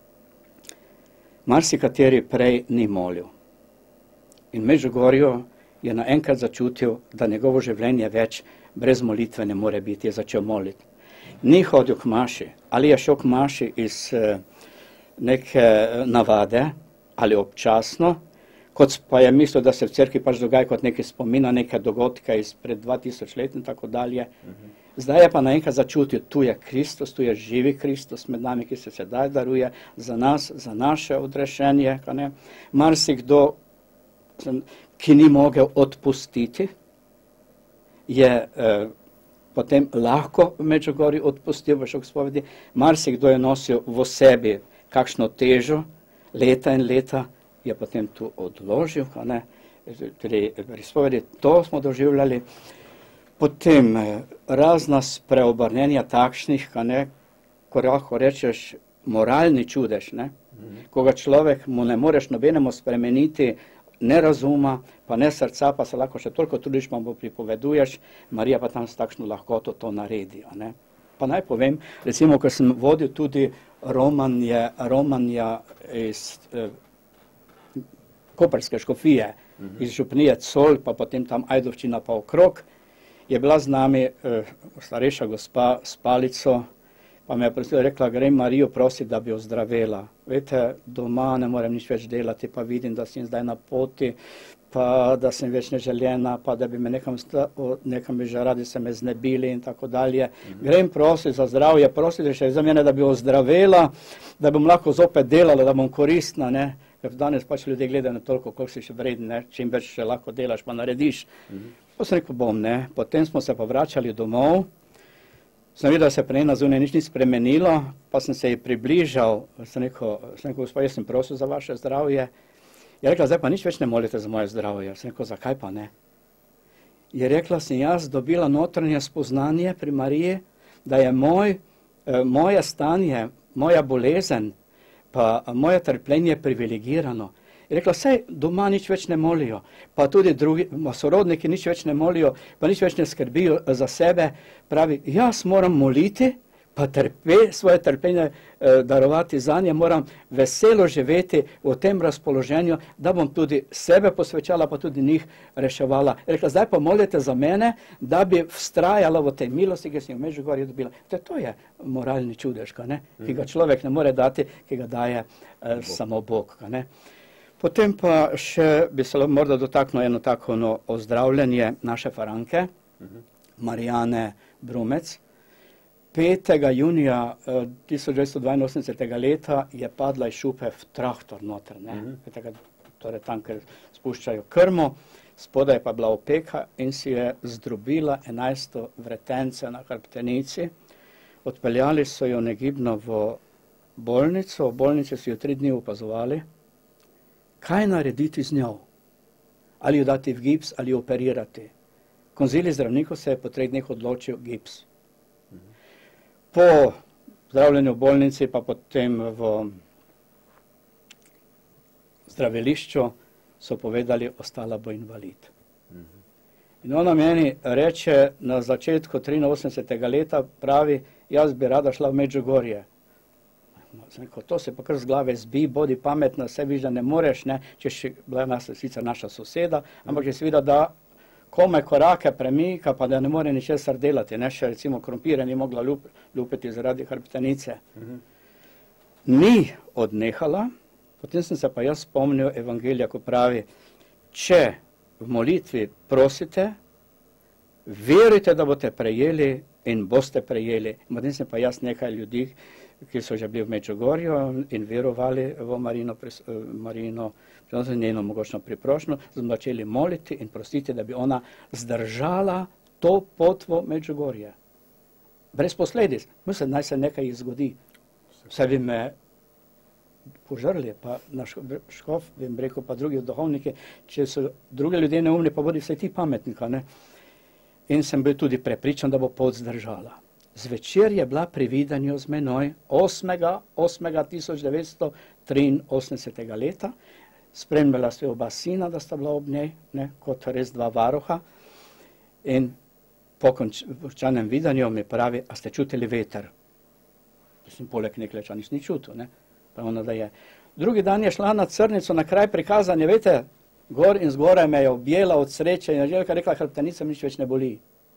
Marsikateri prej ni molil. In v Medžugorju je naenkrat začutil, da njegovo življenje več brez molitve ne more biti, je začel moliti. Ni hodil k maši, ali je šel k maši iz neke navade ali občasno, kot pa je mislil, da se v cerkvi pač dogaja kot nekaj spomina, neke dogodke izpred dva tisoč let in tako dalje. Uh-huh. Zdaj je pa naenkrat začutil, tu je Kristus, tu je živi Kristus med nami, ki se sedaj daruje za nas, za naše odrešenje. Marsikdo, ki ni mogel odpustiti, je eh, potem lahko v Medžugorju odpustil v šokspovedi. Marsikdo je nosil v sebi kakšno težo, leta in leta, je potem tu odložil, ne, pri izpovedi, to smo doživljali. Potem razna spreobrnenja takšnih, ne, ko lahko rečeš moralni čudež, ne, mm-hmm. ko ga človek mu ne moreš nobenemu spremeniti, ne razuma, pa ne srca, pa se lahko še toliko trudiš, pa mu pripoveduješ, Marija pa tam s takšno lahkoto to naredi. Ne. Pa naj povem, recimo, ko sem vodil tudi romanje, romanja iz eh, Koperske škofije, uh-huh. iz župnije Col, pa potem tam Ajdovščina pa okrog, je bila z nami eh, starejša gospa s palico, pa me je prosila, rekla, grem Marijo prositi, da bi jo zdravela. Vete, doma ne morem nič več delati, pa vidim, da sem zdaj na poti, pa da sem več neželjena, pa da bi me nekam, nekam bi že radi se me znebili in tako dalje. Mm-hmm. Grem prositi za zdravje, prositi še za mene, da bi jo zdravela, da bom lahko zopet delala, da bom koristna, ne. Ker danes pač ljudje gledajo na toliko, koliko si še vreden, ne, čim več še lahko delaš, pa narediš. Mm-hmm. Pa sem rekel, bom, ne. Potem smo se pa vračali domov, sem videl, da se prej na zunaj nič ni spremenilo, pa sem se ji približal, sem rekel, sem rekel, gospod, jaz sem prosil za vaše zdravje. Je rekla, zdaj pa nič več ne molite za moje zdravje. Sem rekel, zakaj pa ne? Je rekla, sem jaz dobila notranje spoznanje pri Mariji, da je moj, eh, moje stanje, moja bolezen, pa moje trpljenje privilegirano. Je rekla, saj doma nič več ne molijo, pa tudi drugi, sorodniki nič več ne molijo, pa nič več ne skrbijo za sebe. Pravi, jaz moram moliti, pa trpe, svoje trpljenje eh, darovati za nje, moram veselo živeti v tem razpoloženju, da bom tudi sebe posvečala, pa tudi njih reševala. Je rekla, zdaj pa molite za mene, da bi vztrajala v tej milosti, ki sem jo v Medžugorju dobila. To, to je moralni čudež, ne? Ki ga človek ne more dati, ki ga daje eh, samo Bog. Ne? Potem pa še bi se morda dotaknil eno tako no, ozdravljanje naše Faranke, Marijane Brumec. petega junija tisoč devetsto dvainosemdesetega leta je padla iz šupe v traktor noter, ne? Mm-hmm. Tega, torej tam, ker spuščajo krmo, spodaj pa bila opeka in si je zdrobila enajsto vretence na hrbtenici. Odpeljali so jo negibno v bolnico, v bolnici so jo tri dni opazovali. Kaj narediti z njo? Ali jo dati v gips, ali jo operirati? Konzilij zdravnikov se je po treh dneh odločil gips. Po zdravljenju v bolnici, pa potem v zdravilišču so povedali, ostala bo invalid. In ona meni reče na začetku triinosemdesetega leta, pravi, jaz bi rada šla v Medžugorje. Rekel, to se pa kar z glave zbi, bodi pametna, vse viš, da ne moreš, ne, če še bila nas, sicer naša soseda, ampak je se videla, da kome korake premika, pa da ne more ničesar delati, ne, še recimo krompire ni mogla lup, lupiti zaradi hrbtenice. Mhm. Ni odnehala, potem sem se pa jaz spomnil Evangelija, ko pravi, če v molitvi prosite, verujte, da boste prejeli in boste prejeli. Potem sem pa jaz nekaj ljudi, ki so že bili v Medžugorju in verovali v Marino, Marino njeno mogočno priprošnjo, smo začeli moliti in prositi, da bi ona zdržala to pot v Medžugorje. Brez posledic. Mislim, naj se nekaj zgodi. Vse bi me požrli, pa naš škof, bi jim rekel, pa drugi duhovniki, če so drugi ljudje neumni, pa bodi vse ti pametnika, ne. In sem bil tudi prepričan, da bo pot zdržala. Zvečer je bila pri vidanju z menoj osmega tisoč devetsto triinosemdesetega leta. Spremljala se oba sina, da sta bila ob njej, ne, kot res dva varuha. In po končanem vidanju mi pravi, a ste čutili veter? Mislim, poleg Nekleča nič ni čutil, ne. Pravno, da je. Drugi dan je šla na Crnico, na kraj prikazanja, veste, gor in zgoraj me je objela od sreče in je želka rekla, hrbtenica mi nič več ne boli.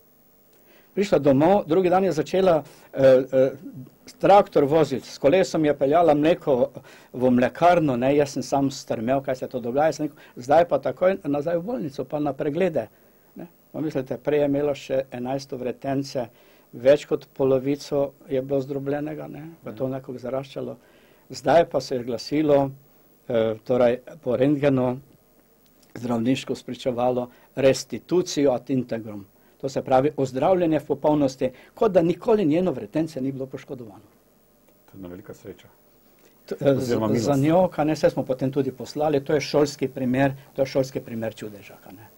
Prišla domov, drugi dan je začela eh, eh, traktor voziti, s kolesom je peljala mleko v mlekarno, ne, jaz sem sam strmel, kaj se to dogaja, sem rekel, zdaj pa takoj nazaj v bolnico, pa na preglede. Ne. Pa mislite, prej je imelo še enajsto vretence, več kot polovico je bilo zdrobljenega, ne, pa to nekako zaraščalo. Zdaj pa se je glasilo, eh, torej po rentgenu, zdravniško spričevalo restitucijo ad integrum. To se pravi ozdravljanje v popolnosti, kot da nikoli njeno vretence ni bilo poškodovano. To je ena velika sreča. Z, za njo, kaj ne, vse smo potem tudi poslali, to je šolski primer, to je šolski primer čudeža, kaj ne.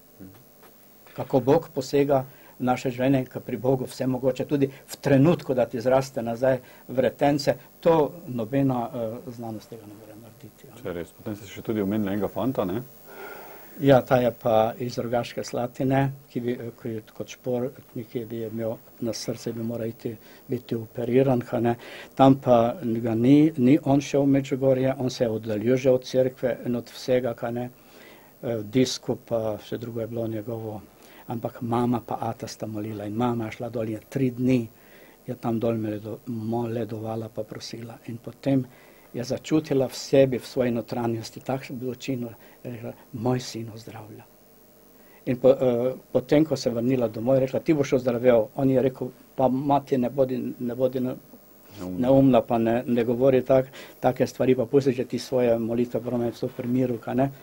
Kako Bog posega v naše življenje, kaj pri Bogu vse mogoče, tudi v trenutku, da ti zraste nazaj vretence, to nobena uh, znanost tega ne more narediti. Ja. Če res, potem se še tudi omenila enega fanta, ne? Ja, ta je pa iz Rogaške Slatine, ki bi, ki kot športnik bi imel na srce, bi moral iti, biti operiran, ne. Tam pa ga ni, ni on šel v Medžugorje, on se je oddaljil že od cerkve in od vsega, ne. V disku pa vse drugo je bilo njegovo, ampak mama pa ata sta molila in mama je šla dol in tri dni je tam dol moledovala pa prosila in potem je začutila v sebi, v svoji notranjosti, takšno bolečino, je rekla, moj sin ozdravlja. In po, uh, potem, ko se je vrnila domov, je rekla, ti boš ozdravel. On je rekel, pa mati ne bodi, ne bodi ne, neumna, pa ne, ne govori tak, take stvari, pa pusti, že ti svoje molitve, promeni v primiru, kaj ne.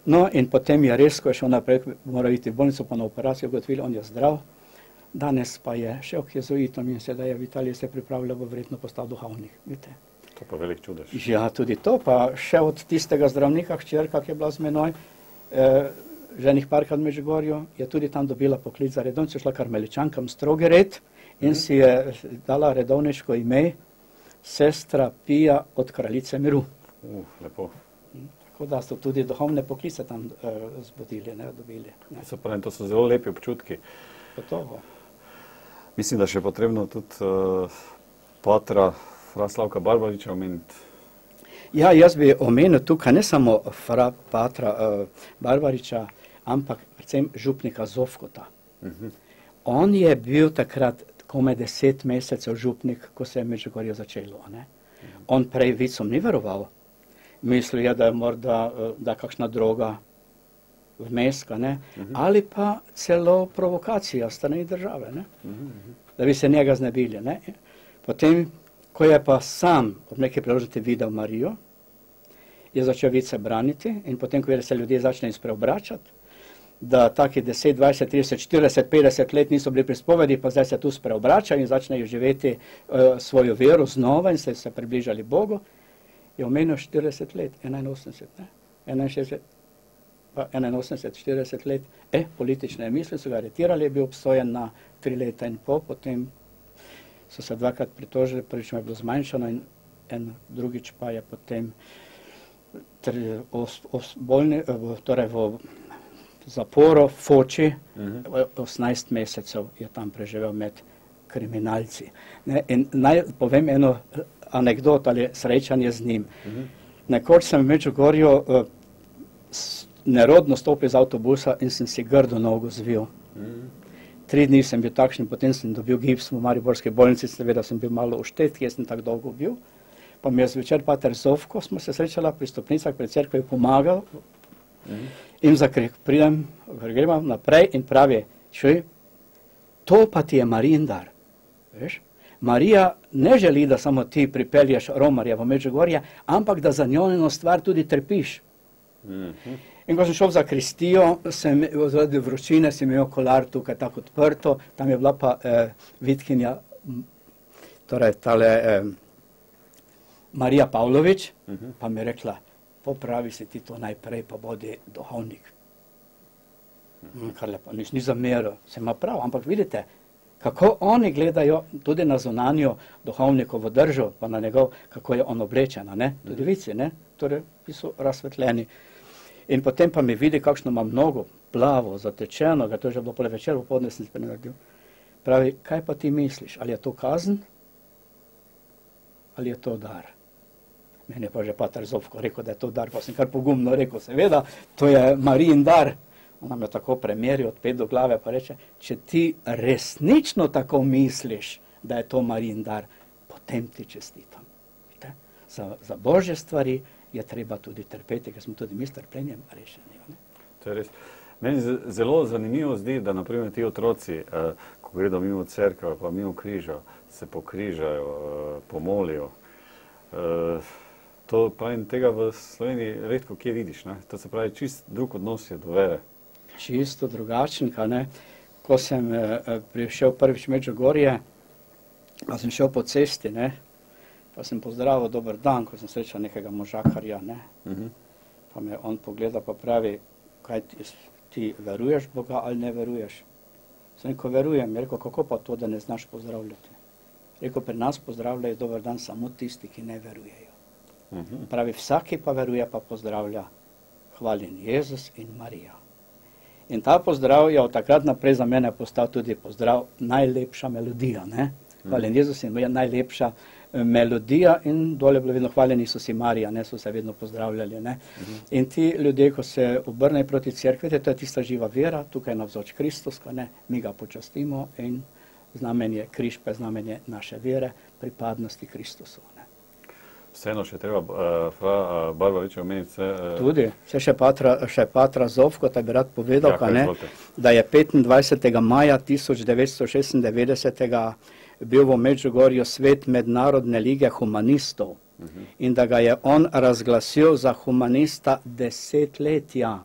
No in potem je res, ko je šel naprej, mora iti v bolnico pa na operacijo, ugotovili, on je zdrav. Danes pa je šel k jezuitom in sedaj je v Italiji se pripravlja, bo verjetno postal duhovnik. Vidite? To pa velik čudež. Ja, tudi to, pa še od tistega zdravnika, hčerka, ki je bila z menoj, eh, že enih parkrat v Međugorju, je tudi tam dobila poklic za redovnico, šla karmeličankam strogi red in mm. si je dala redovniško ime sestra Pija od Kraljice miru. Uh, lepo. Tako da so tudi duhovne poklice tam uh, zbudili, ne, dobili. Ne. So pravim, to so zelo lepi občutki. Gotovo. Mislim, da še je potrebno tudi uh, patra fra Slavka Barbariča omeniti. Ja, jaz bi omenil tukaj ne samo fra patra uh, Barbariča, ampak predvsem župnika Zofkota. Uh-huh. On je bil takrat komaj deset mesecev župnik, ko se je Međugorje začelo. Ne? Uh-huh. On prej vicom ni veroval. Mislil je, da je morda da je kakšna droga vmeska, ne? Uh-huh. Ali pa celo provokacija strani države, ne? Uh-huh. Da bi se njega znebili. Ne? Potem, ko je pa sam ob neke priložnosti videl Marijo, je začel vice braniti in potem, ko je se ljudje začne spreobračati, da taki deset, dvajset, trideset, štirideset, petdeset let niso bili pri spovedi, pa zdaj se tu spreobračajo in začnejo živeti uh, svojo vero znova in se, se približali Bogu, je omenil štirideset let, enainosemdeset, ne? enainšestdeset, pa enainosemdeset, štirideset let, eh, politične misli, so ga aretirali, je bil obsojen na tri leta in pol, potem so se dvakrat pritožili, prvič je bilo zmanjšano in en drugič pa je potem tri, os, os, bolni, torej v zaporu, Foči, uh-huh. osemnajst mesecev je tam preživel med kriminalci. Ne, in naj povem eno anekdot ali srečanje z njim. Uh-huh. Nekoč sem v Međugorju uh, nerodno stopil iz avtobusa in sem si grdo nogo zvil. Uh-huh. Tri dni sem bil takšen, potem sem dobil gips v Mariborski bolnici, seveda sem bil malo uštet, kjer sem tako dolgo bil. Pa mi je zvečer pater Zofko, smo se srečala pri stopnicah pred cerkve, pomagal. Mm. In zakrik, pridem, gremo naprej in pravi, čuj, to pa ti je Marijin dar. Veš? Marija ne želi, da samo ti pripelješ romarja v Međugorje, ampak da za njeno stvar tudi trpiš. Mm-hmm. In ko sem šel za Kristijo, sem zaradi vročine sem imel kolar tukaj tako odprto, tam je bila pa eh, vitkinja, torej tale eh, Marija Pavlovič, uh-huh. pa mi je rekla, popravi si ti to najprej, pa bodi duhovnik. Uh-huh. Kar lepo, nič ni zameril, se ima prav, ampak vidite, kako oni gledajo tudi na zunanjo duhovnikovo držo, pa na njegov, kako je on oblečen, ne? Tudi uh-huh. vici, ne? Torej, ki so razsvetljeni. In potem pa mi vidi, kakšno ima mnogo, plavo, zatečeno, ga to je že bilo pole večer, popodne sem spet naredil. Pravi, kaj pa ti misliš, ali je to kazen, ali je to dar? Meni je pa že pater Zofko rekel, da je to dar, pa sem kar pogumno rekel, seveda, to je Marijin dar. Ona me tako premeri od pet do glave, pa reče, če ti resnično tako misliš, da je to Marijin dar, potem ti čestitam. Za, za Božje stvari je treba tudi trpeti, ker smo tudi mi s trpljenjem rešeni. Ne? To je res. Meni zelo zanimivo zdi, da naprimer ti otroci, eh, ko gredo mimo cerkve, pa mimo križa, se pokrižajo, eh, pomolijo. Eh, to pravim, tega v Sloveniji redko kje vidiš. Ne? To se pravi, čist drug odnos je do vere. Čisto drugačen, ka ne. Ko sem eh, prišel prvič v Međugorje, pa sem šel po cesti, ne, pa sem pozdravil dober dan, ko sem srečal nekega možakarja, ne. Uh-huh. Pa me on pogleda, pa pravi, kaj ti, ti veruješ Boga ali ne veruješ? Sem rekel, verujem. Je rekel, kako pa to, da ne znaš pozdravljati? Rekel, pri nas pozdravljajo dober dan samo tisti, ki ne verujejo. Uh-huh. Pravi, vsaki pa veruje, pa pozdravlja, hvaljen Jezus in Marija. In ta pozdrav je od takrat naprej za mene postal tudi pozdrav najlepša melodija, ne? Hvaljen uh-huh. Jezus in Marija, najlepša melodija in dole je bilo vedno hvaljen Isus in Marija, ne, so se vedno pozdravljali, ne. Uh-huh. In ti ljudje, ko se obrnejo proti cerkvi, to je tista živa vera, tukaj je navzoč Kristus, ko ne, mi ga počastimo in znamenje, križ pa je znamenje naše vere, pripadnosti Kristusu, ne. Vseeno še treba, uh, fra uh, Barbariča omeniti se... Uh... Tudi, se še patra, še patra Zofko, ta bi rad povedal, ja, ka, ne, da je petindvajsetega maja tisoč devetsto šestindevetdesetega bil v Međugorju svet Mednarodne lige humanistov uh-huh. in da ga je on razglasil za humanista desetletja.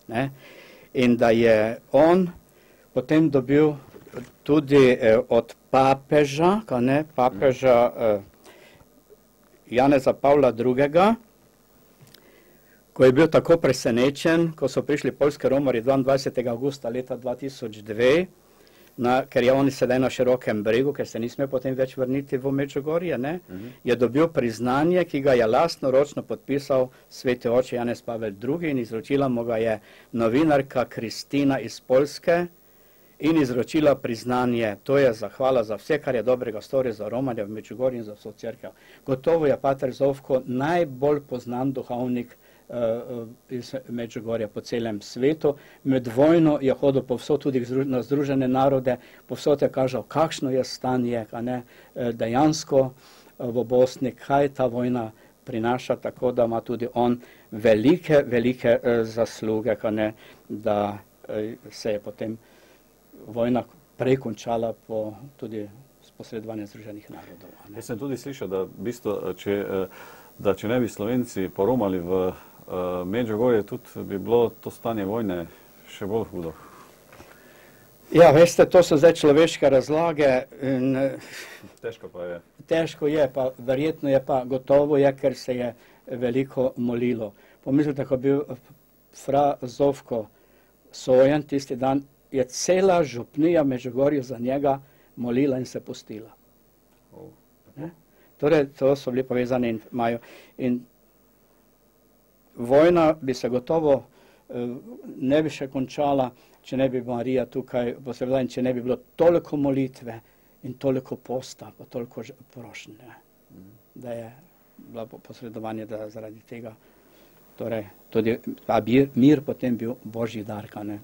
Ne? In da je on potem dobil tudi eh, od papeža, ka ne, papeža eh, Janeza Pavla drugega., ko je bil tako presenečen, ko so prišli poljski romarji dvaindvajsetega avgusta leta dva tisoč dve, na, ker je on sedaj na širokem bregu, ker se nisme potem več vrniti v Medžugorje, ne, uh-huh. je dobil priznanje, ki ga je lastnoročno podpisal sveti oče Janez Pavel drugi. in izročila mu ga je novinarka Kristina iz Poljske in izročila priznanje. To je zahvala za vse, kar je dobrega storil za Romanje v Medžugorju in za vso cerkev. Gotovo je pater Zovko najbolj poznan duhovnik iz Medžugorja po celem svetu. Med vojno je hodil povsod, tudi na Združene narode, povsod je kažal, kakšno je stanje, a ne, dejansko v Bosni, kaj ta vojna prinaša, tako da ima tudi on velike, velike zasluge, a ne, da se je potem vojna prej končala po tudi s posredovanjem Združenih narodov. Jaz sem tudi slišal, da, bistvo, če, da če ne bi Slovenci poromali v Medžugorje, tudi bi bilo to stanje vojne še bolj hudo. Ja, veste, to so zdaj človeške razlage. In, težko pa je. Težko je, pa verjetno je pa, gotovo je, ker se je veliko molilo. Pomislite, ko bil fra Zovko sojen tisti dan, je cela župnija Medžugorju za njega molila in se postila. Oh, torej, to so bili povezani in imajo. In vojna bi se gotovo ne bi še končala, če ne bi Marija tukaj posredovala in če ne bi bilo toliko molitve in toliko posta, pa toliko prošnje, da je bila posredovanje, da zaradi tega torej, tudi mir potem bil božji dar, ne.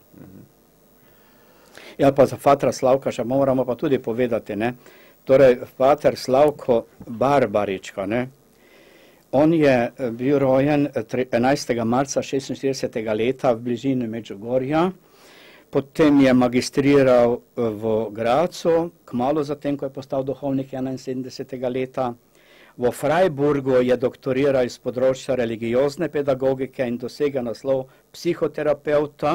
Ja, pa za patra Slavka še moramo pa tudi povedati, ne. Torej, pater Slavko Barbarička, ne. On je bil rojen enajstega marca šestinštiridesetega leta v bližini Medžugorja, potem je magistriral v Gracu, kmalu zatem, ko je postal duhovnik enainsedemdesetega leta. V Freiburgu je doktoriral iz področja religiozne pedagogike in dosegel naslov psihoterapeuta.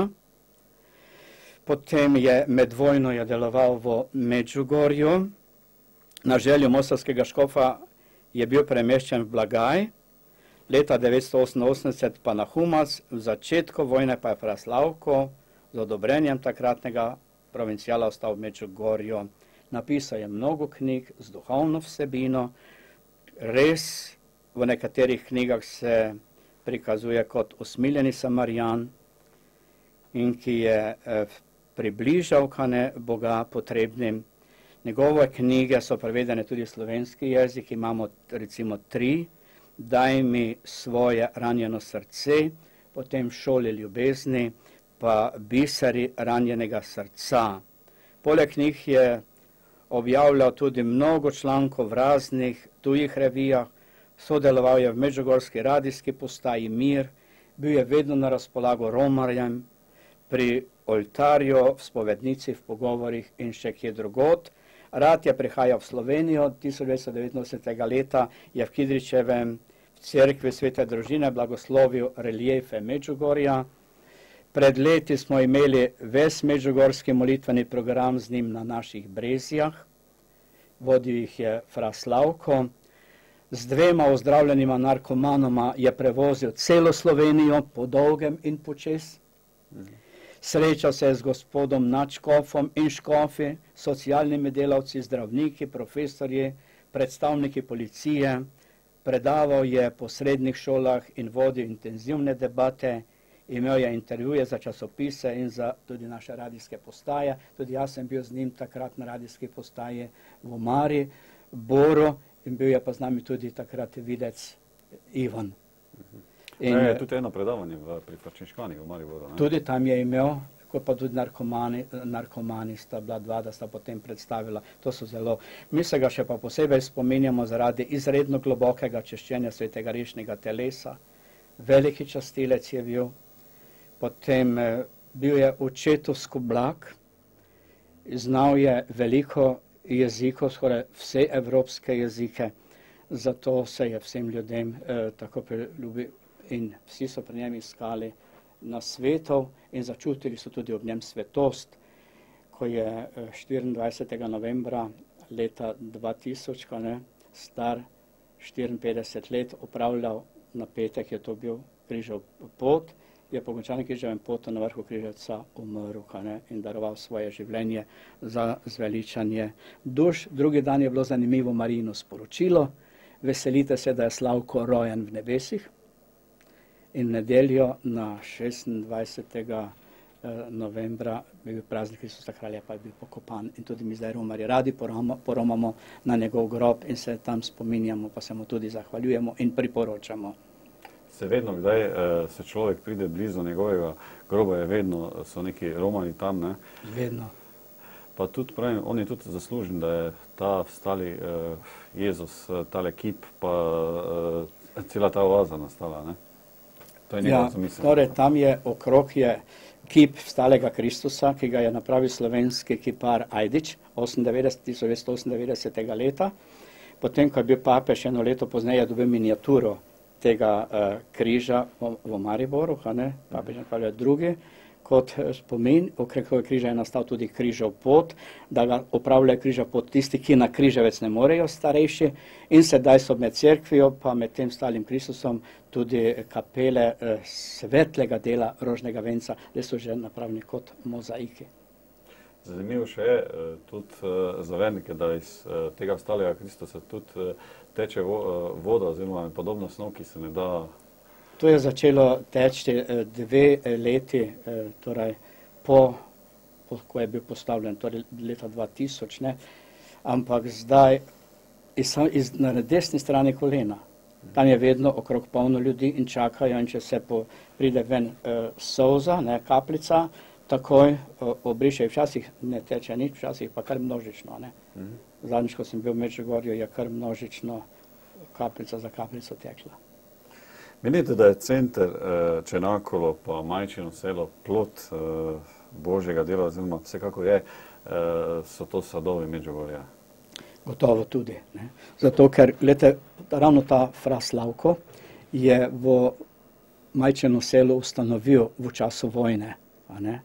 Potem je med vojno je deloval v Medžugorju. Na željo mostarskega škofa je bil premeščen v Blagaj, leta devetsto oseminosemdeset pa na Humac, v začetku vojne pa je fra Slavko z odobrenjem takratnega provincijala ostal v Medžugorju. Napisal je mnogo knjig z duhovno vsebino, res v nekaterih knjigah se prikazuje kot usmiljeni Samarijan in ki je približal kane Boga potrebnim. Njegove knjige so prevedene tudi v slovenski jezik, imamo recimo tri, Daj mi svoje ranjeno srce, potem Šole ljubezni, pa Biseri ranjenega srca. Poleg njih je objavljal tudi mnogo člankov v raznih tujih revijah, sodeloval je v medžugorski radijski postaji Mir, bil je vedno na razpolago romarjem, pri oltarju, v spovednici, v pogovorih in še kje drugod. Rad je prihajal v Slovenijo, tisoč devetsto devetinosemdesetega leta je v Kidričevem v cerkvi Svete družine blagoslovil reliefe Medžugorja. Pred leti smo imeli ves medžugorski molitveni program z njim na naših brezjah. Vodil jih je fra Slavko. Z dvema ozdravljenima narkomanoma je prevozil celo Slovenijo po dolgem in počes. Srečal se je z gospodom nadškofom in škofi, socialnimi delavci, zdravniki, profesorji, predstavniki policije, predaval je po srednjih šolah in vodil intenzivne debate, imel je intervjuje za časopise in za tudi naše radijske postaje. Tudi jaz sem bil z njim takrat na radijski postaji v Mari, Boru, in bil je pa z nami tudi takrat videc Ivan. In, je tudi eno predavanje v, pri Frančiškanih v Mariboru. Ne? Tudi tam je imel, kot pa tudi narkomani, narkomani sta bila dva, da sta potem predstavila. To so zelo, mi se ga še pa posebej spominjamo zaradi izredno globokega češčenja svetega rešnega telesa. Veliki častilec je bil, potem eh, bil je očetovsko blag, znal je veliko jezikov, skoraj vse evropske jezike, zato se je vsem ljudem eh, tako priljubil. In vsi so pri njem iskali nasvetov in začutili so tudi ob njem svetost, ko je štiriindvajsetega novembra leta dva tisoč, ko ne, star štiriinpetdeset let, opravljal na petek, je to bil križev pot, je po končanem križevem potu na vrhu križevca umrl, ko ne, in daroval svoje življenje za zveličanje duš. Drugi dan je bilo zanimivo Marijino sporočilo, veselite se, da je Slavko rojen v nebesih, in nedeljo na šestindvajsetega novembra je bil praznik Isusa kralja, pa je bil pokopan, in tudi mi zdaj romarji radi poromamo na njegov grob in se tam spominjamo, pa se mu tudi zahvaljujemo in priporočamo. Se vedno, kdaj se človek pride blizu njegovega groba, je vedno, so neki romani tam, ne? Vedno. Pa tudi pravim, on je tudi zaslužen, da je ta vstali Jezus, tale kip, pa cela ta oaza nastala, ne? To je njegova zamisel. Ja, torej tam je okrog je kip vstalega Kristusa, ki ga je napravil slovenski kipar Ajdič tisoč devetsto osemindevetdesetega leta. Potem, ko je bil papež eno leto pozneje dobil miniaturo tega uh, križa v, v Mariboru, ne, papež Pavel drugi, kot spomin, okrog križa je nastal tudi križev pot, da ga opravljajo križev pot tisti, ki na križevec ne morejo, starejši, in sedaj so med cerkvijo, pa med tem stalim Kristusom, tudi kapele eh, svetlega dela rožnega venca, da so že napravljeni kot mozaiki. Zanimivo še je tudi uh, za vernike, da iz uh, tega vstalega Kristusa tudi uh, teče vo, uh, voda oziroma podobna snov, ki se ne da. To je začelo teči dve leti, torej po, po, ko je bil postavljen, torej leta dva tisoč, ne, ampak zdaj iz, iz, na desni strani kolena, tam je vedno okrog polno ljudi in čakajo, in če se po, pride ven uh, solza, ne, kapljica, takoj uh, obriše, včasih ne teče nič, včasih pa kar množično, ne. Mhm. Zadnjič, ko sem bil v Medžugorju, je kar množično kapljica za kapljico tekla. Menite, da je center uh, Čenakolo pa Majčino selo plod uh, Božjega dela, oziroma vsekako je, uh, so to sadovi Medžugorja? Gotovo tudi. Ne? Zato, ker lete, ravno ta fra Slavko je v Majčino selo ustanovil v času vojne. A ne?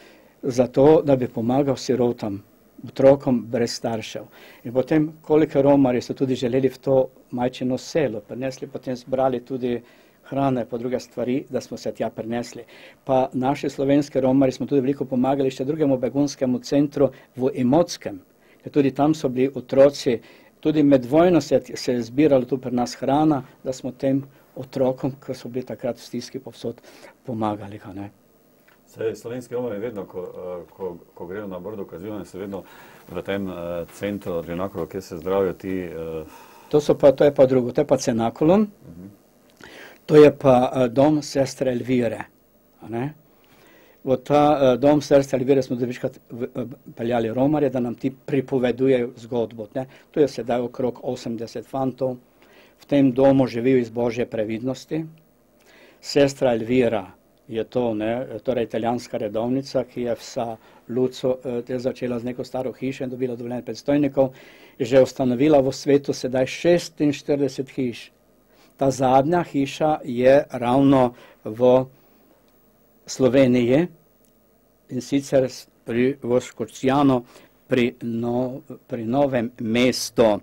Zato, da bi pomagal sirotam, otrokom brez staršev. In potem, koliko romarji so tudi želeli v to Majčino selo, prinesli, potem zbrali tudi hrane, pa druge stvari, da smo se tja prinesli. Pa naši slovenski romarji smo tudi veliko pomagali še drugemu begunskemu centru v Imotskem, ker tudi tam so bili otroci, tudi med vojno se, se je zbiralo tu pri nas hrana, da smo tem otrokom, ki so bili takrat v stiski povsod, pomagali. Ne? Sej, slovenski romarji vedno, ko, ko, ko grejo na Brdo Kazivane, se vedno v tem uh, centru, Čenakolo, kjer se zdravijo ti... Uh... To, so pa, to je pa drugo, to je pa Cenakolon, uh-huh. To je pa uh, dom sestre Elvire. Ne? V ta uh, dom sestre Elvire smo dobiškrat uh, peljali romarje, da nam ti pripovedujejo zgodbo. Ne? Tu je sedaj okrog osemdeset fantov, v tem domu živijo iz Božje previdnosti. Sestra Elvira je to, ne, torej italijanska redovnica, ki je vsa Luco eh, začela z neko staro hišo in dobila dovoljenje predstojnikov, je že ustanovila v svetu sedaj šestinštirideset hiš. Ta zadnja hiša je ravno v Sloveniji, in sicer pri Škocjanu, pri, no, pri Novem mestu,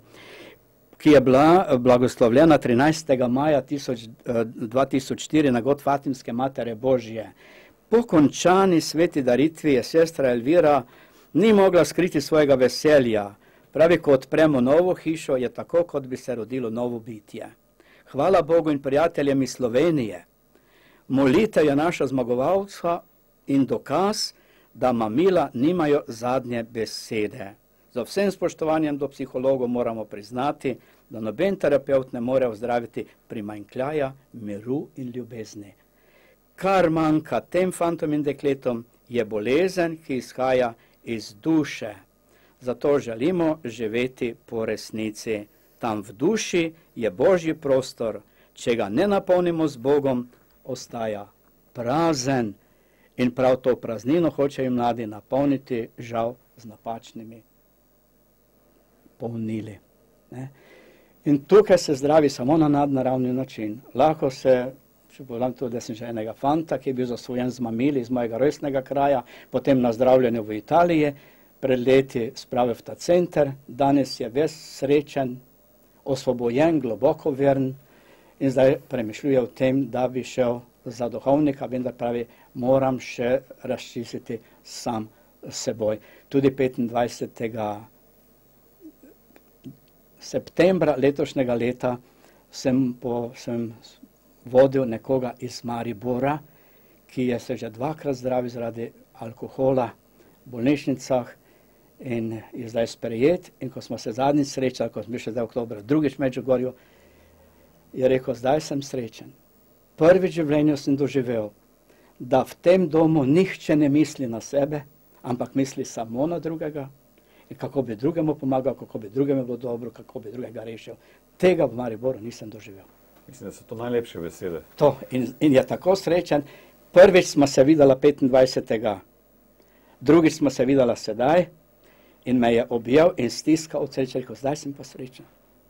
ki je bila blagoslovljena trinajstega maja dva tisoč štiri na god Fatimske Matere Božje. Po končani sveti daritvi je sestra Elvira ni mogla skriti svojega veselja. Pravi, ko odpremo novo hišo, je tako, kot bi se rodilo novo bitje. Hvala Bogu in prijateljem iz Slovenije. Molitev je naša zmagovalca in dokaz, da mamila nimajo zadnje besede. Za vsem spoštovanjem do psihologov moramo priznati, da noben terapeut ne more ozdraviti primanjkljaja miru in ljubezni. Kar manjka tem fantom in dekletom, je bolezen, ki izhaja iz duše. Zato želimo živeti po resnici. Tam v duši je Božji prostor, če ga ne napolnimo z Bogom, ostaja prazen. In prav to praznino hočejo mladi napolniti, žal z napačnimi polnili. Ne? In tukaj se zdravi samo na nadnaravni način. Lahko se če povem to, da sem že enega fanta, ki je bil zasvojen z mamili iz mojega rojstnega kraja, potem na zdravljenju v Italiji, pred leti spravil v ta center, danes je ves srečen, osvobojen, globoko veren in zdaj premišljuje o tem, da bi šel za duhovnika, vendar pravi, moram še razčistiti sam s seboj. Tudi petindvajsetega septembra letošnjega leta sem, po, sem vodil nekoga iz Maribora, ki je se že dvakrat zdravil zaradi alkohola v bolnišnicah in je zdaj sprejet. In ko smo se zadnjič srečali, ko smo bili še zdaj oktobra, drugič v Medžugorju, je rekel, zdaj sem srečen. Prvič v življenju sem doživel, da v tem domu nihče ne misli na sebe, ampak misli samo na drugega in kako bi drugemu pomagal, kako bi drugemu bilo dobro, kako bi drugega rešil. Tega v Mariboru nisem doživel. Mislim, da so to najlepše besede. To in, in je tako srečen. Prvič smo se videla petindvajsetega Drugič smo se videla sedaj in me je objel in stiskal od sreče, rekel, zdaj sem pa srečen.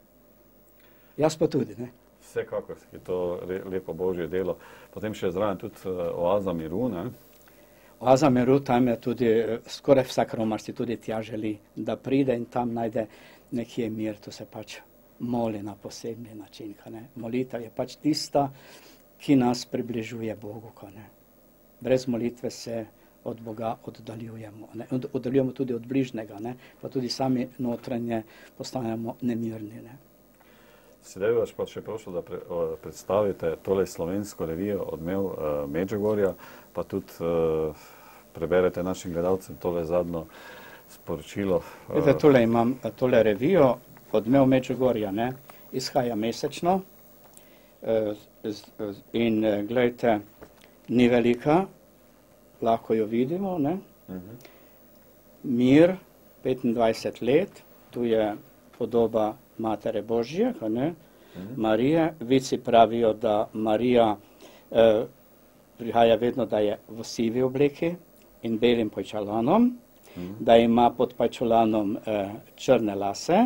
Jaz pa tudi, ne? Vsekakor je to lepo božje delo. Potem še zraven tudi oaza miru, ne? Oaza miru, tam je tudi, skoraj vsak Romar si tudi tja želi, da pride in tam najde nekje mir, to se pač moli na posebni način, ne? Molitev je pač tista, ki nas približuje Bogu, ne? Brez molitve se od Boga oddaljujemo, ne? Oddaljujemo tudi od bližnjega, ne? Pa tudi sami notranje postanemo nemirni, ne? Sedaj vas pa še prosil, da pre, o, predstavite tole slovensko revijo Odmev uh, Medžugorja, pa tudi uh, preberete našim gledalcem tole zadnjo sporočilo. Uh, Vete, tole imam, tole revijo Odmev Medžugorja, ne, izhaja mesečno uh, z, in uh, gledajte, ni velika, lahko jo vidimo, ne. Uh-huh. Mir, petindvajset let, tu je podoba Matere Božje, ne? Mhm. Marije, vici pravijo, da Marija eh, prihaja vedno, da je v sivi obleki in belim pajčolanom, mhm. da ima pod pajčolanom eh, črne lase,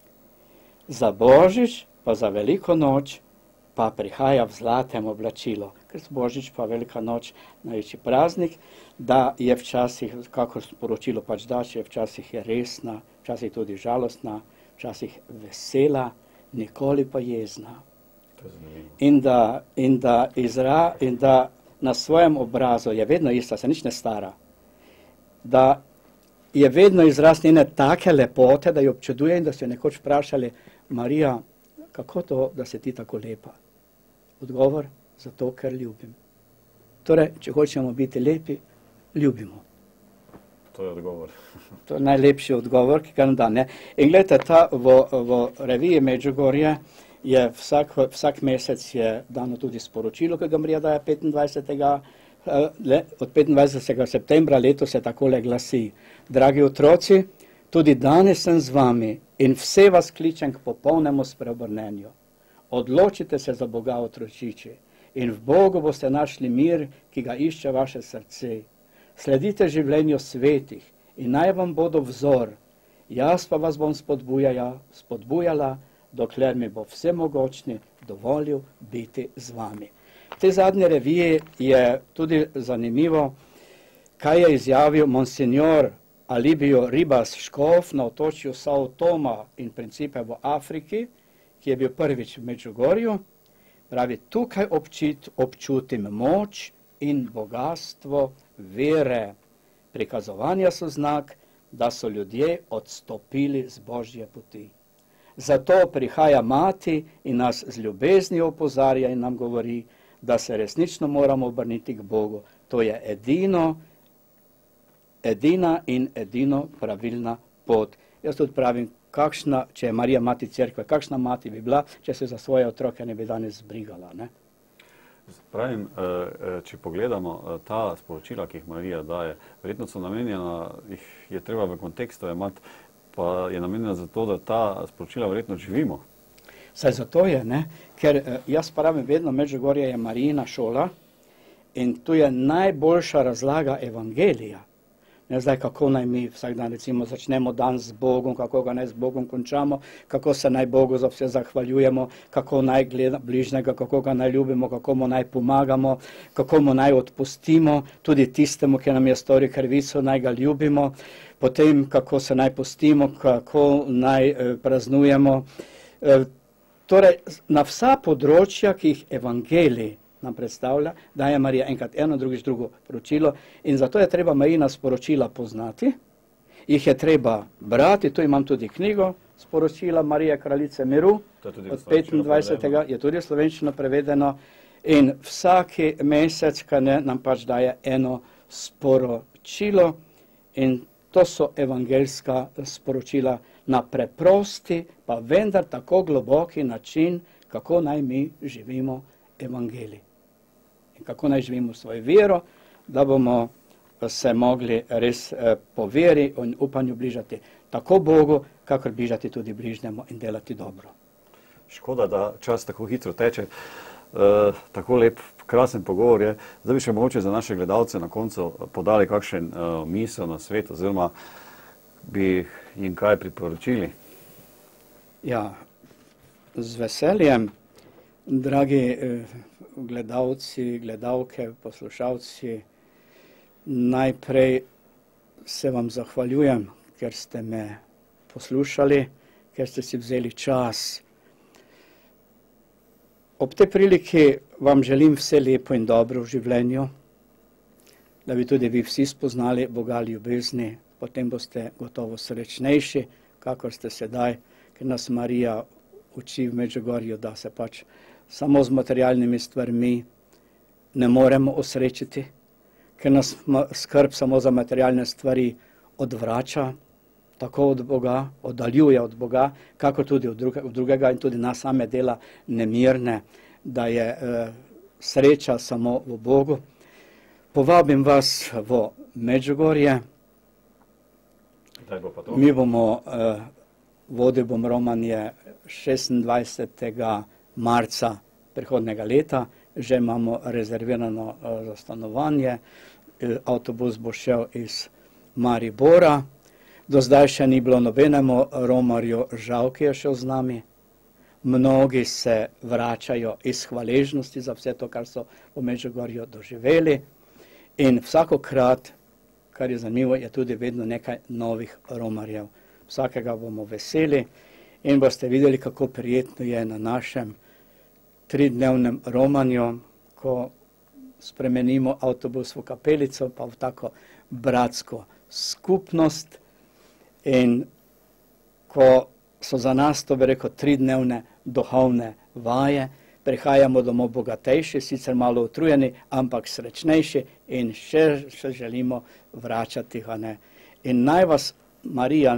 za Božič pa za Veliko noč pa prihaja v zlatem oblačilu, ker Božič pa Velika noč največji praznik, da je včasih, kako sporočilo pač da, če včasih je resna, včasih tudi žalostna, včasih vesela, nikoli pa jezna. In da, in, da izra, in da na svojem obrazu je vedno ista, se nič ne stara. Da je vedno izraz njene take lepote, da jo občuduje in da so jo nekoč vprašali, Marija, kako to, da si ti tako lepa? Odgovor, zato, ker ljubim. Torej, če hočemo biti lepi, ljubimo. To je odgovor. To je najlepši odgovor, ki ga nam da, ne. In gledajte, ta v, v reviji Medžugorje je vsak, vsak mesec je dano tudi sporočilo, ki ga Marija daje petindvajsetega od petindvajsetega septembra letos se takole glasi. Dragi otroci, tudi danes sem z vami in vse vas kličem k popolnemu spreobrnenju. Odločite se za Boga, otročiči, in v Bogu boste našli mir, ki ga išče vaše srce. Sledite življenju svetih in naj vam bodo vzor. Jaz pa vas bom spodbujala, spodbujala, dokler mi bo vsemogočni dovolil biti z vami. V tej zadnji reviji je tudi zanimivo, kaj je izjavil monsignor Alibio Ribas Škof na otočju Sao Toma in Principe v Afriki, ki je bil prvič v Medžugorju. Pravi, tukaj občit, občutim moč in bogatstvo vere. Prikazovanja so znak, da so ljudje odstopili z Božje poti. Zato prihaja mati in nas z ljubeznijo opozarja in nam govori, da se resnično moramo obrniti k Bogu. To je edino, edina in edino pravilna pot. Jaz tudi pravim, kakšna, če je Marija mati cerkve, kakšna mati bi bila, če se za svoje otroke ne bi danes zbrigala, ne? Pravim, če pogledamo ta sporočila, ki jih Marija daje, verjetno so namenjena, jih je treba v kontekstu imati, pa je namenjena za to, da ta sporočila verjetno živimo. Saj zato je, ne? Ker jaz pravim, vedno Medžugorje je Marijina šola in tu je najboljša razlaga evangelija. Ne zdaj, kako naj mi vsak dan recimo začnemo dan z Bogom, kako ga naj z Bogom končamo, kako se naj Bogu za vse zahvaljujemo, kako naj gleda bližnjega, kako ga naj ljubimo, kako mu naj pomagamo, kako mu naj odpustimo, tudi tistemu, ki nam je storil krivico, naj ga ljubimo, potem kako se naj postimo, kako naj eh, praznujemo. Eh, torej, na vsa področja, ki jih evangelij nam predstavlja, daje Marija enkrat eno, drugič drugo poročilo in zato je treba Marijina sporočila poznati, jih je treba brati, tu imam tudi knjigo, sporočila Marije Kraljice miru, od petindvajsetega je tudi v slovenščino prevedeno in vsaki mesec, kaj ne, nam pač daje eno sporočilo in to so evangeljska sporočila na preprosti, pa vendar tako globoki način, kako naj mi živimo evangelij. Kako naj živimo svojo vero, da bomo se mogli res po veri in upanju bližati tako Bogu, kakor bližati tudi bližnjemu in delati dobro. Škoda, da čas tako hitro teče. E, tako lep, krasen pogovor je. Zdaj bi še mogoče za naše gledalce na koncu podali kakšen uh, misel na svet, oziroma bi jim kaj priporočili. Ja, z veseljem, dragi eh, gledalci, gledalke, poslušalci, najprej se vam zahvaljujem, ker ste me poslušali, ker ste si vzeli čas. Ob tej priliki vam želim vse lepo in dobro v življenju, da bi tudi vi vsi spoznali Boga ljubezni, potem boste gotovo srečnejši, kakor ste sedaj, ker nas Marija uči v Medžugorju, da se pač samo z materialnimi stvarmi ne moremo osrečiti, ker nas skrb samo za materialne stvari odvrača, tako od Boga, oddaljuje od Boga, kako tudi od, druge, od drugega in tudi nas same dela nemirne, da je eh, sreča samo v Bogu. Povabim vas v Medžugorje. Bo pa to? Mi bomo, eh, vodil bom romanje šestindvajsetega marca prihodnega leta, že imamo rezervirano eh, za stanovanje, eh, avtobus bo šel iz Maribora. Do zdaj še ni bilo nobenemu romarju žal, ki je šel z nami. Mnogi se vračajo iz hvaležnosti za vse to, kar so v Medžugorju doživeli. In vsakokrat, kar je zanimivo, je tudi vedno nekaj novih romarjev. Vsakega bomo veseli in boste videli, kako prijetno je na našem tridnevnem romanju, ko spremenimo avtobus v kapelico, pa v tako bratsko skupnost. In ko so za nas, to bi rekel, tridnevne duhovne vaje, prihajamo domov bogatejši, sicer malo utrujeni, ampak srečnejši in še, še želimo vračati. Ne? In naj vas Marija,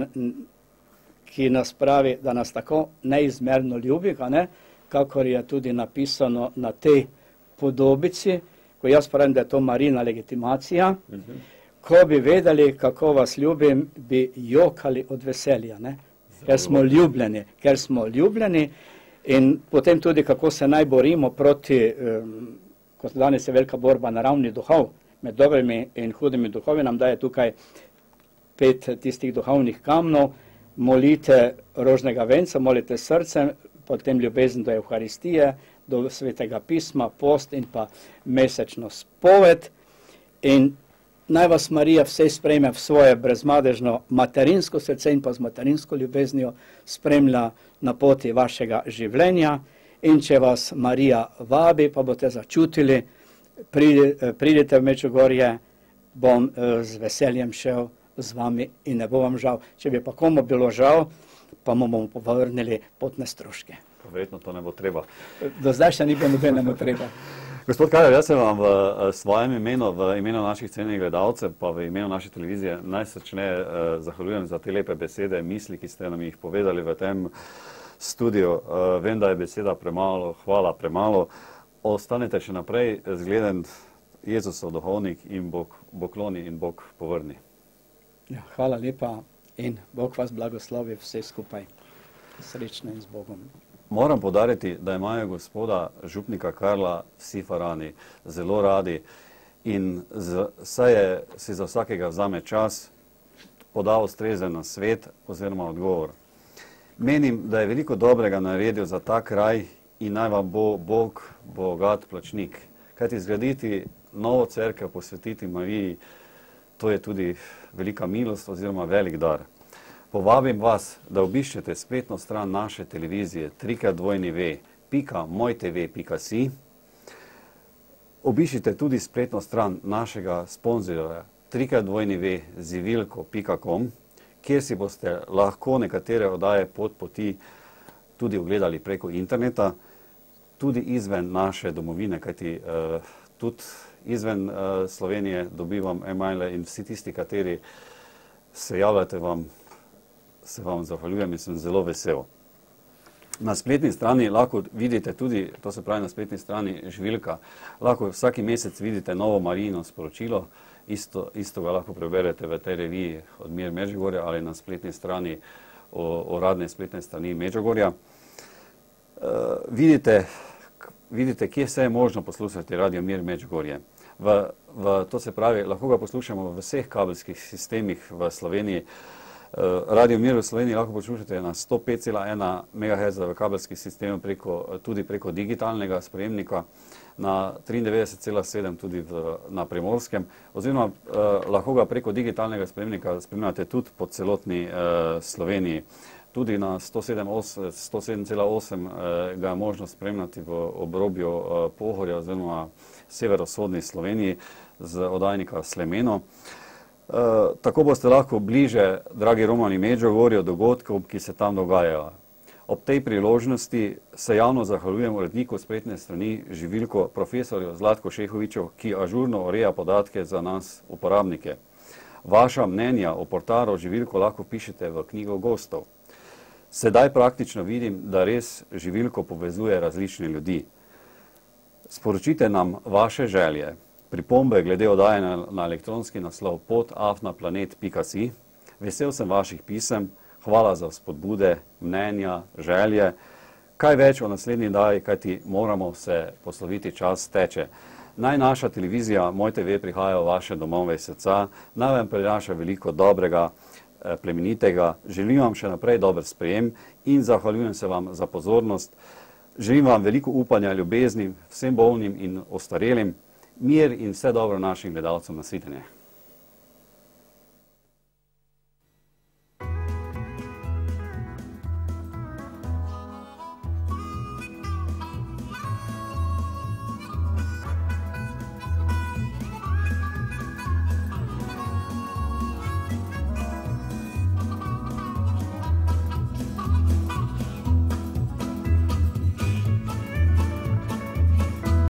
ki nas pravi, da nas tako neizmerno ljubi, ne? Kakor je tudi napisano na tej podobici, ko jaz pravim, da je to Marijina legitimacija, uh-huh. Ko bi vedeli, kako vas ljubim, bi jokali od veselja, ne? Ker smo ljubljeni, ker smo ljubljeni in potem tudi, kako se naj borimo proti, um, kot danes je velika borba naravnih duhov, med dobrimi in hudimi duhovi, nam daje tukaj pet tistih duhovnih kamnov, molite rožnega venca, molite srcem, potem ljubezen do Evharistije, do Svetega pisma, post in pa mesečno spoved. In naj vas Marija vse sprejme v svoje brezmadežno materinsko srce in pa z materinsko ljubeznijo spremlja na poti vašega življenja. In če vas Marija vabi, pa boste začutili, pridite v Medžugorje, bom z veseljem šel z vami in ne bo vam žal. Če bi pa komu bilo žal, pa mu bomo povrnili potne stroške. Verjetno to ne bo treba. Do zdaj še ni bilo nobenemu treba. Gospod Karel, jaz se vam v svojem imenu, v imenu naših cenjenih gledalcev, pa v imenu naše televizije najsrečneje uh, zahvaljujem za te lepe besede, misli, ki ste nam jih povedali v tem studiu. Uh, vem, da je beseda premalo, hvala premalo. Ostanete še naprej zgleden Jezusov duhovnik in Bog, Bog kloni in Bog povrni. Ja, hvala lepa in Bog vas blagoslovi vse skupaj. Srečno in z Bogom. Moram poudariti, da imajo gospoda župnika Karla vsi farani zelo radi in z, je, si za vsakega vzame čas, poda ustrezen nasvet oziroma odgovor. Menim, da je veliko dobrega naredil za ta kraj in naj vam bo Bog bogat plačnik. Kajti zgraditi novo cerkev, posvetiti Mariji, to je tudi velika milost oziroma velik dar. Povabim vas, da obiščete spletno stran naše televizije tri krat dvojni ve pika mojtv pika si. Obiščite tudi spletno stran našega sponzorja tri krat dvojni ve zivilko pika com, kjer si boste lahko nekatere oddaje Pot poti tudi ogledali preko interneta, tudi izven naše domovine, kajti uh, tudi izven uh, Slovenije dobivam e-maile in vsi tisti, kateri se javljate, vam, se vam zahvaljujem in sem zelo vesel. Na spletni strani lahko vidite tudi, to se pravi na spletni strani Živilka, lahko vsaki mesec vidite novo Marijino sporočilo, isto, isto ga lahko preberete v tej reviji od Mir Medžugorja ali na spletni strani uradne spletne strani Medžugorja. Uh, vidite, vidite, kje se je možno poslušati Radio Mir Medžugorje. V, v, to se pravi, lahko ga poslušamo v vseh kabelskih sistemih v Sloveniji. Radio Mir v Sloveniji lahko poslušate na sto pet cela ena megaherca v kabelskih sistemih preko, tudi preko digitalnega sprejemnika, na triindevetdeset cela sedem tudi v, na Primorskem, oziroma eh, lahko ga preko digitalnega sprejemnika spremljate tudi po celotni eh, Sloveniji. Tudi na sto sedem cela osem eh, ga je možno spremljati v obrobju eh, Pohorja oziroma severovzhodni Sloveniji z oddajnika Slemeno. Uh, tako boste lahko bliže, dragi Romani, Medžugorju, dogodkov, ki se tam dogajajo. Ob tej priložnosti se javno zahvaljujem uredniku spletne strani Živilko, profesorju Zlatku Šehoviču, ki ažurno ureja podatke za nas, uporabnike. Vaša mnenja o portalu Živilko lahko pišete v knjigo gostov. Sedaj praktično vidim, da res Živilko povezuje različne ljudi. Sporočite nam vaše želje, pripombe glede oddajanja na elektronski naslov pot afna planet pika si. Vesel sem vaših pisem, hvala za spodbude, mnenja, želje. Kaj več o naslednji daji, kajti moramo se posloviti, čas teče. Naj naša televizija Moj te ve prihaja v vaše domove srca, naj vam prinaša veliko dobrega, plemenitega. Želim vam še naprej dober sprejem in zahvaljujem se vam za pozornost. Želim vam veliko upanja, ljubezni, vsem bolnim in ostarelim. Mir in vse dobro našim gledalcem, na svidenje.